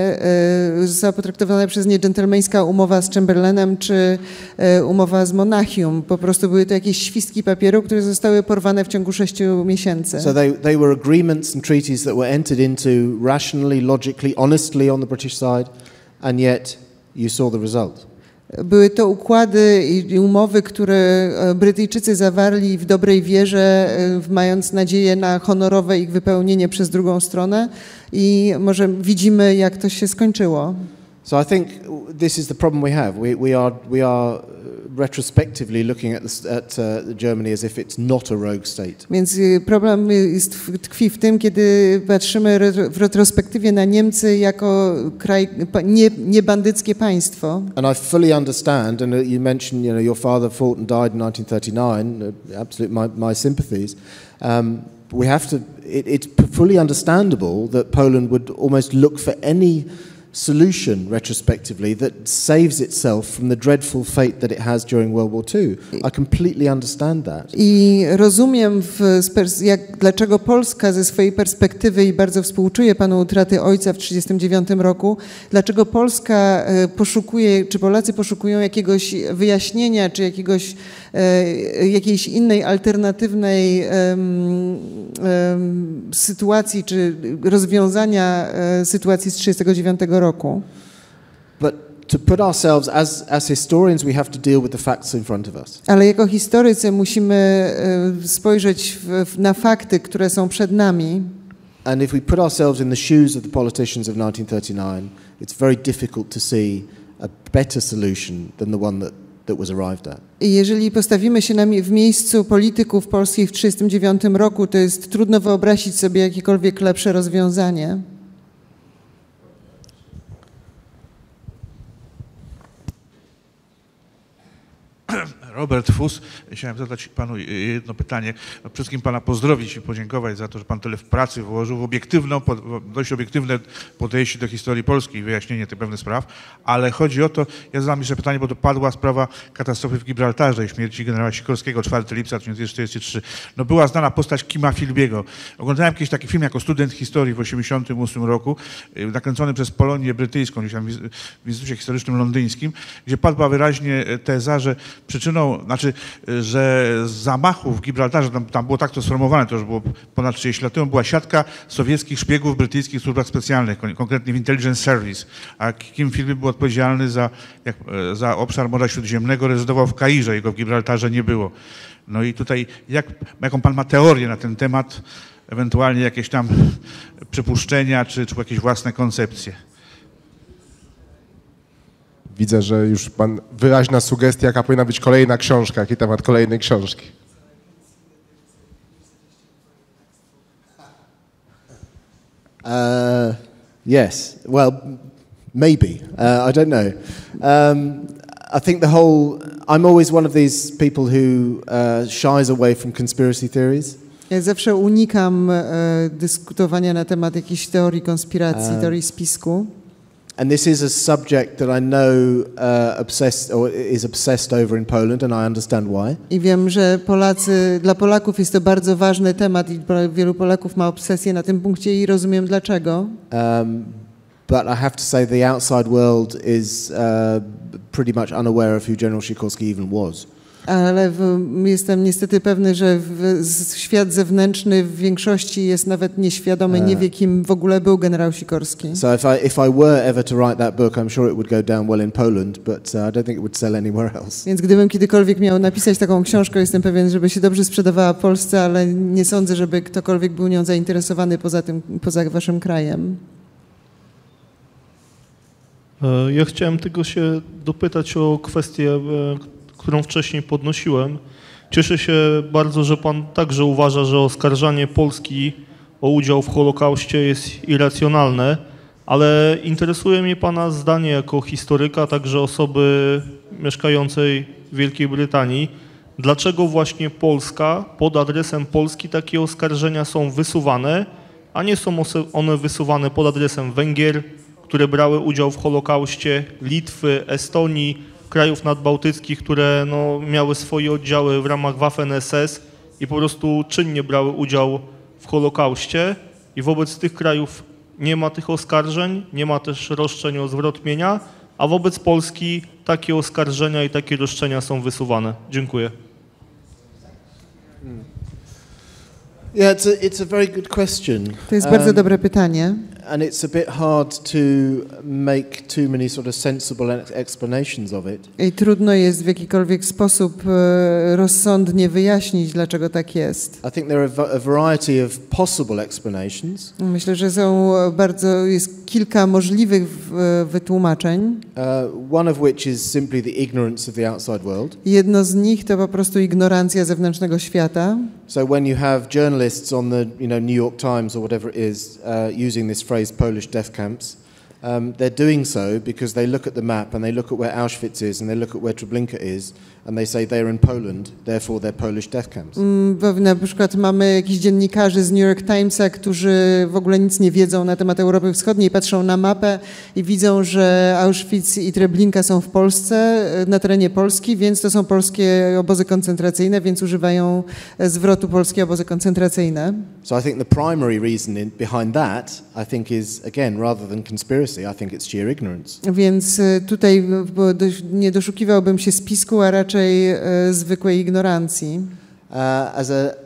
nie dżentelmeńska umowa z Chamberlainem czy umowa z Monachium. Po prostu były to jakieś świstki papieru, które zostały porwane w ciągu 6 miesięcy. So they were agreements and treaties that were entered into rationally, logically, honestly on the British side, and yet you saw the result. Były to układy i umowy, które Brytyjczycy zawarli w dobrej wierze, mając nadzieję na honorowe ich wypełnienie przez drugą stronę i może widzimy, jak to się skończyło. So I think this is the problem we have. We are retrospectively looking at Germany as if it's not a rogue state. Więc problem tkwi w tym, kiedy patrzymy w retrospektywie na Niemcy jako kraj niebandyckie państwo. And I fully understand, and you mentioned, your father fought and died in 1939. Absolutely, my sympathies. We have to. It's fully understandable that Poland would almost look for any solution retrospectively that saves itself from the dreadful fate that it has during World War II. I completely understand that. I rozumiem, dlaczego Polska ze swojej perspektywy, i bardzo współczuję panu utraty ojca w 1939 roku, dlaczego Polska poszukuje, czy Polacy poszukują jakiegoś wyjaśnienia, czy jakiejś innej alternatywnej sytuacji, czy rozwiązania sytuacji z 1939 roku. But to put ourselves as historians, we have to deal with the facts in front of us. Ale jako historycy musimy spojrzeć na fakty, które są przed nami. And if we put ourselves in the shoes of the politicians of 1939, it's very difficult to see a better solution than the one that was arrived at. I jeżeli postawimy się w miejscu polityków polskich w 1939 roku, to jest trudno wyobrazić sobie jakiekolwiek lepsze rozwiązanie. Robert Fuss. Chciałem zadać panu jedno pytanie. Przede wszystkim pana pozdrowić i podziękować za to, że pan tyle w pracy włożył w dość obiektywne podejście do historii Polski i wyjaśnienie tych pewnych spraw, ale chodzi o to, ja zadam jeszcze pytanie, bo to padła sprawa katastrofy w Gibraltarze i śmierci generała Sikorskiego 4 lipca 1943. No była znana postać Kima Philby'ego. Oglądałem kiedyś taki film jako student historii w 1988 roku, nakręcony przez Polonię Brytyjską, gdzieś tam w Instytucie Historycznym Londyńskim, gdzie padła wyraźnie teza, że przyczyną, że z zamachu w Gibraltarze, tam było tak to sformułowane, to już było ponad 30 lat temu, była siatka sowieckich szpiegów w brytyjskich służbach specjalnych, konkretnie w Intelligence Service, a Kim Philby był odpowiedzialny za obszar Morza Śródziemnego, rezydował w Kairze, jego w Gibraltarze nie było. No i tutaj, jaką pan ma teorię na ten temat, ewentualnie jakieś tam przypuszczenia, czy jakieś własne koncepcje? Widzę, że już pan wyraźna sugestia, jaka powinna być kolejna książka, jaki temat kolejnej książki. Yes. Well, maybe. I don't know. I think I'm always one of these people who shies away from conspiracy theories. Ja zawsze unikam dyskutowania na temat jakichś teorii konspiracji, teorii spisku. And this is a subject that I know is obsessed over in Poland, and I understand why. I wiem, że dla Polaków jest to bardzo ważny temat i wielu Polaków ma obsesję na tym punkcie i rozumiem dlaczego. But I have to say the outside world is pretty much unaware of who General Sikorski even was. Ale jestem niestety pewny, że świat zewnętrzny w większości jest nawet nieświadomy, nie wie, kim w ogóle był generał Sikorski. So if I were ever to write that book, I'm sure it would go down well in Poland, but I don't think it would sell anywhere else. Więc gdybym kiedykolwiek miał napisać taką książkę, jestem pewien, żeby się dobrze sprzedawała w Polsce, ale nie sądzę, żeby ktokolwiek był nią zainteresowany poza waszym krajem. Ja chciałem tylko się dopytać o kwestię, którą wcześniej podnosiłem. Cieszę się bardzo, że pan także uważa, że oskarżanie Polski o udział w Holokauście jest irracjonalne, ale interesuje mnie pana zdanie jako historyka, także osoby mieszkającej w Wielkiej Brytanii. Dlaczego właśnie Polska, pod adresem Polski takie oskarżenia są wysuwane, a nie są one wysuwane pod adresem Węgier, które brały udział w Holokauście, Litwy, Estonii, krajów nadbałtyckich, które miały swoje oddziały w ramach Waffen-SS i po prostu czynnie brały udział w Holokauście i wobec tych krajów nie ma tych oskarżeń, nie ma też roszczeń o zwrot mienia, a wobec Polski takie oskarżenia i takie roszczenia są wysuwane. Dziękuję. Yeah, it's a very good question. To jest bardzo dobre pytanie. And it's a bit hard to make too many sort of sensible explanations of it. I trudno jest w jakikolwiek sposób rozsądnie wyjaśnić, dlaczego tak jest. I think there are a variety of possible explanations. Myślę, że jest kilka możliwych wytłumaczeń. One of which is simply the ignorance of the outside world. Jedno z nich to po prostu ignorancja zewnętrznego świata. So when you have journalists on the New York Times or whatever it is using this phrase Polish death camps, they're doing so because they look at the map and they look at where Auschwitz is and they look at where Treblinka is and they say they're in Poland, therefore they're Polish death camps. Na przykład mamy jakichś dziennikarzy z New York Timesa, którzy w ogóle nic nie wiedzą na temat Europy Wschodniej, patrzą na mapę i widzą, że Auschwitz i Treblinka są w Polsce, na terenie Polski, więc to są polskie obozy koncentracyjne, więc używają zwrotu polskie obozy koncentracyjne. So I think the primary reason behind that, I think, is again rather than conspiracy, I think it's sheer ignorance. Więc tutaj nie doszukiwałbym się spisku, a raczej zwykłej ignorancji. As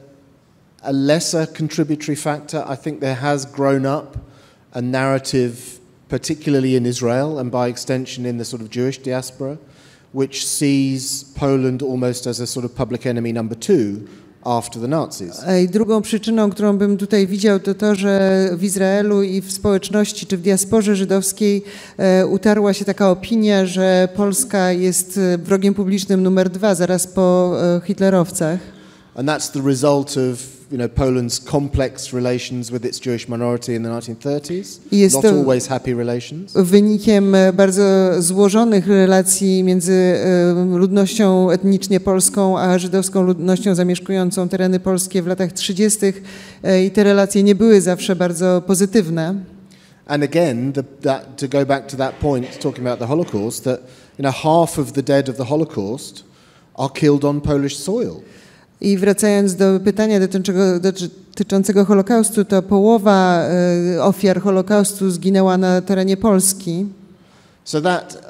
a lesser contributory factor, I think there has grown up a narrative, particularly in Israel and by extension in the sort of Jewish diaspora, which sees Poland almost as a sort of public enemy number two after the Nazis. I drugą przyczyną, którą bym tutaj widział, to to, że w Izraelu i w społeczności czy w diasporze żydowskiej utarła się taka opinia, że Polska jest wrogiem publicznym numer 2 zaraz po hitlerowcach. And that's the result of Poland's complex relations with its Jewish minority in the 1930s. Not always happy relations. Wynikiem bardzo złożonych relacji między ludnością etnicznie polską a żydowską ludnością zamieszkującą tereny polskie w latach 30. I te relacje nie były zawsze bardzo pozytywne. And again, to go back to that point, talking about the Holocaust, that half of the dead of the Holocaust are killed on Polish soil. I wracając do pytania dotyczącego Holokaustu, to połowa ofiar Holokaustu zginęła na terenie Polski. So that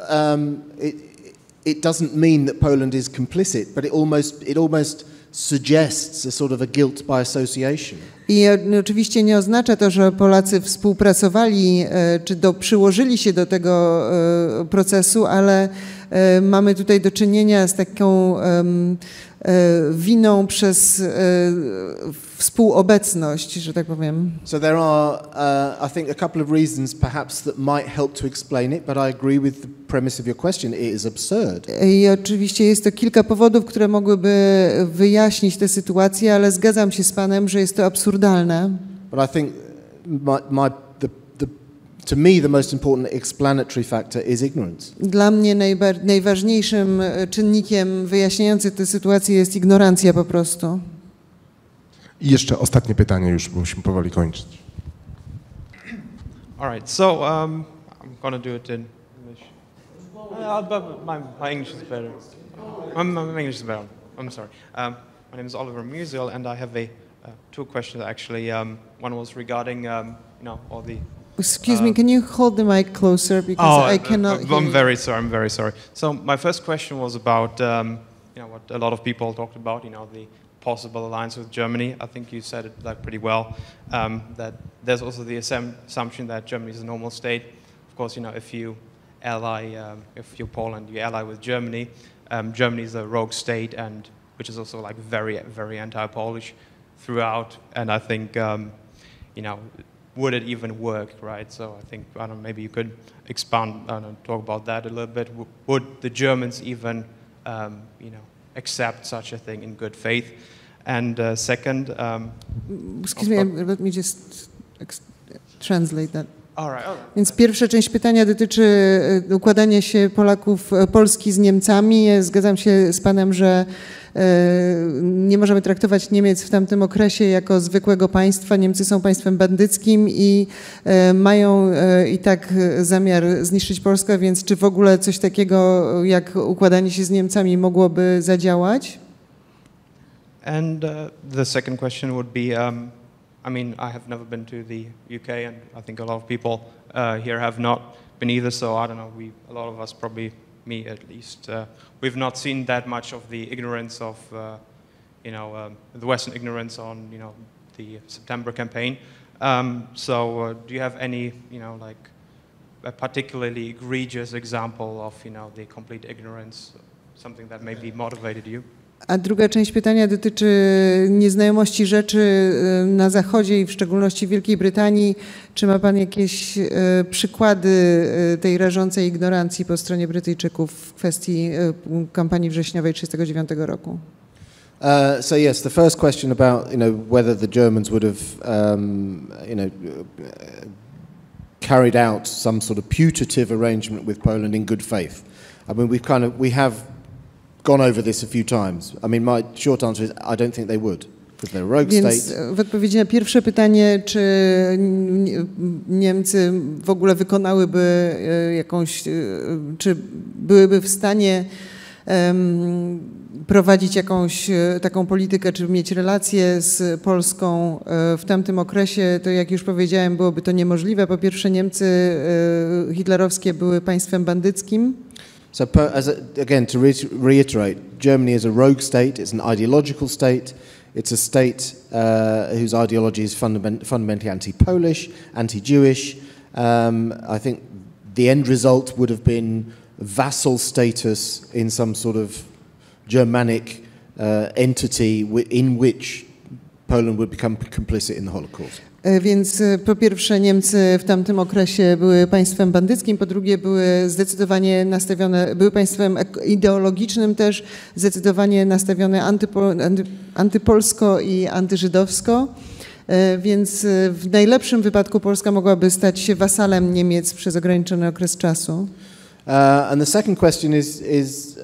it doesn't mean that Poland is complicit, but it almost suggests a sort of a guilt by association. I oczywiście nie oznacza to, że Polacy współpracowali czy przyłożyli się do tego procesu, ale mamy tutaj do czynienia z taką winą przez współobecność, że tak powiem. So there are, I think, a couple of reasons perhaps that might help to explain it, but I agree with the premise of your question. It is absurd. I oczywiście jest to kilka powodów, które mogłyby wyjaśnić tę sytuację, ale zgadzam się z panem, że jest to absurdalne. But I think to me, the most important explanatory factor is ignorance. Dla mnie najważniejszym czynnikiem wyjaśniającym tę sytuację jest ignorancja po prostu. I jeszcze ostatnie pytanie, już musimy powoli kończyć. All right, so I'm going to do it in English. My English is better. My English is better. I'm sorry. My name is Oliver Musial, and I have two questions actually. One was regarding, all the. Excuse me, can you hold the mic closer because I cannot hear I'm you. very sorry. So my first question was about, what a lot of people talked about, the possible alliance with Germany. I think you said it pretty well. That there's also the assumption that Germany is a normal state. Of course, if you Poland, you ally with Germany. Germany is a rogue state, and which is also very, very anti-Polish throughout. And I think, would it even work, right? So I think, maybe you could expand and talk about that a little bit. Would the Germans even, accept such a thing in good faith? And second... Excuse me, let me just translate that. All right. Więc pierwsza część pytania dotyczy układania się Polski z Niemcami. Zgadzam się z panem, że nie możemy traktować Niemiec w tamtym okresie jako zwykłego państwa. Niemcy są państwem bandyckim i mają i tak zamiar zniszczyć Polskę, więc czy w ogóle coś takiego jak układanie się z Niemcami mogłoby zadziałać? And the second question would be, I have never been to the UK, and I think a lot of people here have not been either, so I don't know, a lot of us, probably me at least, we've not seen that much of the ignorance of, the Western ignorance on, the September campaign. So do you have any, a particularly egregious example of, the complete ignorance, something that maybe motivated you? A druga część pytania dotyczy nieznajomości rzeczy na Zachodzie i w szczególności w Wielkiej Brytanii. Czy ma pan jakieś przykłady tej rażącej ignorancji po stronie Brytyjczyków w kwestii kampanii wrześniowej 1939 roku? So yes, the first question about whether the Germans would have carried out some sort of putative arrangement with Poland in good faith. I mean, we have gone over this a few times. I mean, my short answer is I don't think they would, because they're a rogue Więc state. w odpowiedzi na pierwsze pytanie, czy Niemcy w ogóle wykonałyby czy byłyby w stanie prowadzić jakąś taką politykę, czy mieć relacje z Polską w tamtym okresie, to jak już powiedziałem, byłoby to niemożliwe. Po pierwsze, Niemcy hitlerowskie były państwem bandyckim. So again, to reiterate, Germany is a rogue state, it's an ideological state, it's a state whose ideology is fundamentally anti-Polish, anti-Jewish. I think the end result would have been vassal status in some sort of Germanic entity in which Poland would become complicit in the Holocaust. Więc po pierwsze Niemcy w tamtym okresie były państwem bandyckim, po drugie były państwem ideologicznym też, zdecydowanie nastawione antypolsko i antyżydowsko, więc w najlepszym wypadku Polska mogłaby stać się wasalem Niemiec przez ograniczony okres czasu. And the second question is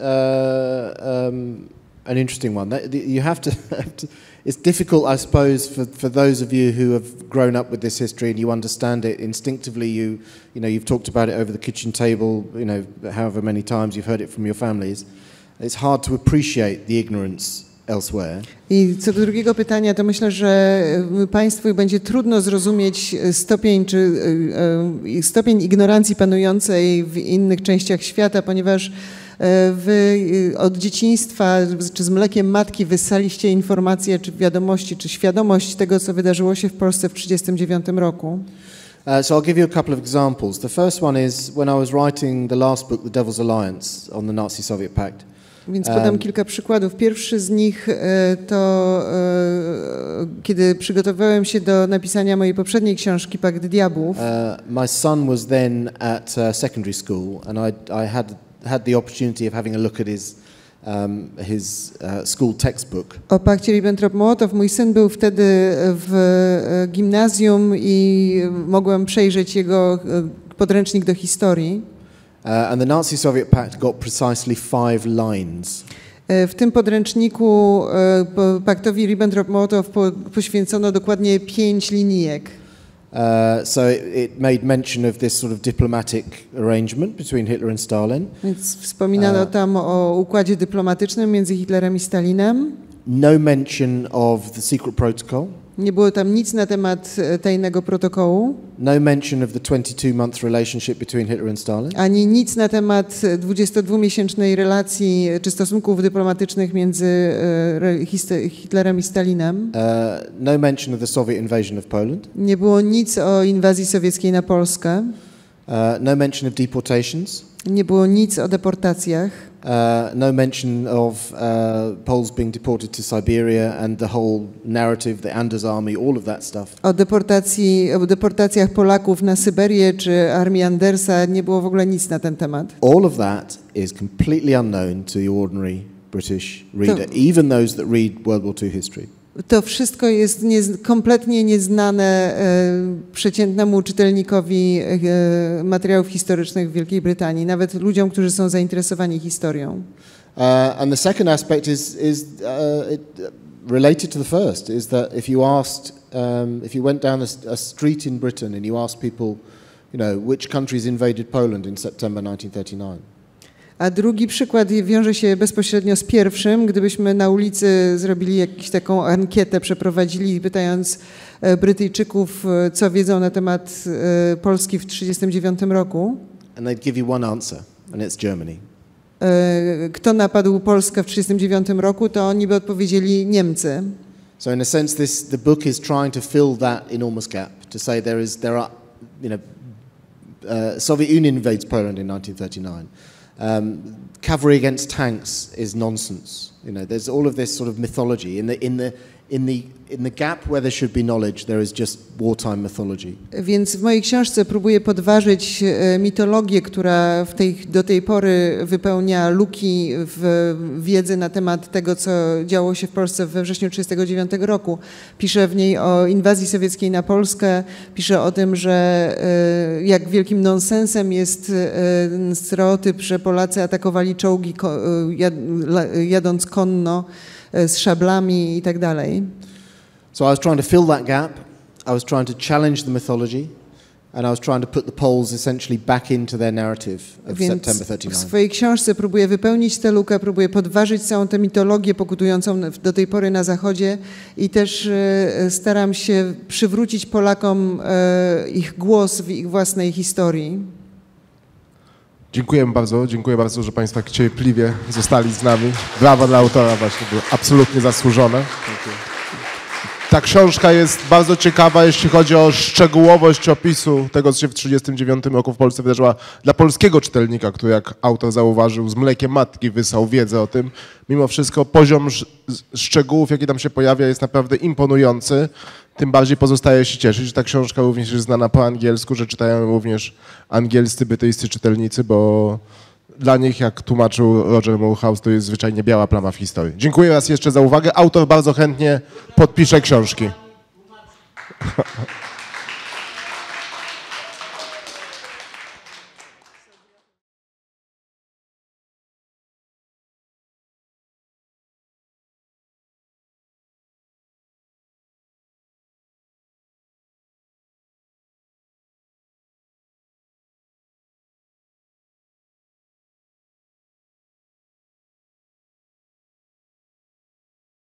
an interesting one. You have to it's difficult, I suppose, for those of you who have grown up with this history and you understand it instinctively. You've talked about it over the kitchen table, however many times you've heard it from your families. It's hard to appreciate the ignorance elsewhere. I co do drugiego pytania, to myślę, że państwu będzie trudno zrozumieć stopień ignorancji panującej w innych częściach świata, ponieważ od dzieciństwa, czy z mlekiem matki wyssaliście informacje, czy wiadomości, czy świadomość tego, co wydarzyło się w Polsce w 1939 roku. So I'll give you a couple of examples. The first one is when I was writing the last book, The Devil's Alliance, on the Nazi-Soviet Pact. Więc podam kilka przykładów. Pierwszy z nich to kiedy przygotowałem się do napisania mojej poprzedniej książki Pakt Diabłów. My son was then at secondary school and I had the opportunity of having a look at his school textbook. O pakcie Ribbentrop-Mołotow. Mój syn był wtedy w gimnazjum i mogłem przejrzeć jego podręcznik do historii. And the Nazi-Soviet pact got precisely 5 lines. W tym podręczniku paktowi Ribbentrop-Mołotow poświęcono dokładnie 5 linijek. So it made mention of this sort of diplomatic arrangement between Hitler and Stalin. Więc wspominano tam o układzie dyplomatycznym między Hitlerem i Stalinem. No mention of the secret protocol. Nie było tam nic na temat tajnego protokołu. No mention of the 22-month relationship between Hitler and Stalin. Ani nic na temat 22-miesięcznej relacji czy stosunków dyplomatycznych między Hitlerem i Stalinem. No mention of the Soviet invasion of Poland. Nie było nic o inwazji sowieckiej na Polskę. No mention of deportations. Nie było nic o deportacjach. No mention of Poles being deported to Siberia and the whole narrative, the Anders Army, all of that stuff. O deportacjach Polaków na Syberię czy armii Andersa nie było w ogóle nic na ten temat. All of that is completely unknown to the ordinary British reader, even those that read World War II history. To wszystko jest kompletnie nieznane przeciętnemu czytelnikowi materiałów historycznych w Wielkiej Brytanii, nawet ludziom, którzy są zainteresowani historią. And the second aspect is related to the first, is that if you went down a street in Britain and you asked people, you know, which countries invaded Poland in September 1939. A drugi przykład wiąże się bezpośrednio z pierwszym. Gdybyśmy na ulicy zrobili jakąś taką ankietę, przeprowadzili, pytając Brytyjczyków, co wiedzą na temat Polski w 1939 roku. And they'd give you one answer, and it's Germany. Kto napadł Polskę w 1939 roku, to oni by odpowiedzieli Niemcy. So in a sense, the book is trying to fill that enormous gap, to say there are, you know, Soviet Union invades Poland in 1939. Cavalry against tanks is nonsense. You know, there's all of this sort of mythology in the gap where there should be knowledge. There is just wartime mythology. Więc w mojej książce próbuję podważyć mitologię, która do tej pory wypełnia luki w wiedzy na temat tego, co działo się w Polsce we wrześniu 1939 roku. Piszę w niej o inwazji sowieckiej na Polskę. Piszę o tym, że jak wielkim nonsensem jest stereotyp, że Polacy atakowali czołgi jadąc konno z szablami i tak dalej. So I was trying to fill that gap. I was trying to challenge the mythology, and I was trying to put the Poles essentially back into their narrative of September 1939. W swojej książce próbuję wypełnić tę lukę, próbuję podważyć całą tę mitologię pokutującą do tej pory na Zachodzie i też staram się przywrócić Polakom ich głos w ich własnej historii. Dziękuję bardzo, że Państwo tak cierpliwie zostali z nami. Brawa dla autora, właśnie było absolutnie zasłużone. Ta książka jest bardzo ciekawa, jeśli chodzi o szczegółowość opisu tego, co się w 1939 roku w Polsce wydarzyło dla polskiego czytelnika, który, jak autor zauważył, z mlekiem matki wysał wiedzę o tym. Mimo wszystko poziom szczegółów, jaki tam się pojawia, jest naprawdę imponujący. Tym bardziej pozostaje się cieszyć, że ta książka również jest znana po angielsku, że czytają również angielscy brytyjscy czytelnicy, bo dla nich, jak tłumaczył Roger Moorhouse, to jest zwyczajnie biała plama w historii. Dziękuję raz jeszcze za uwagę. Autor bardzo chętnie podpisze książki.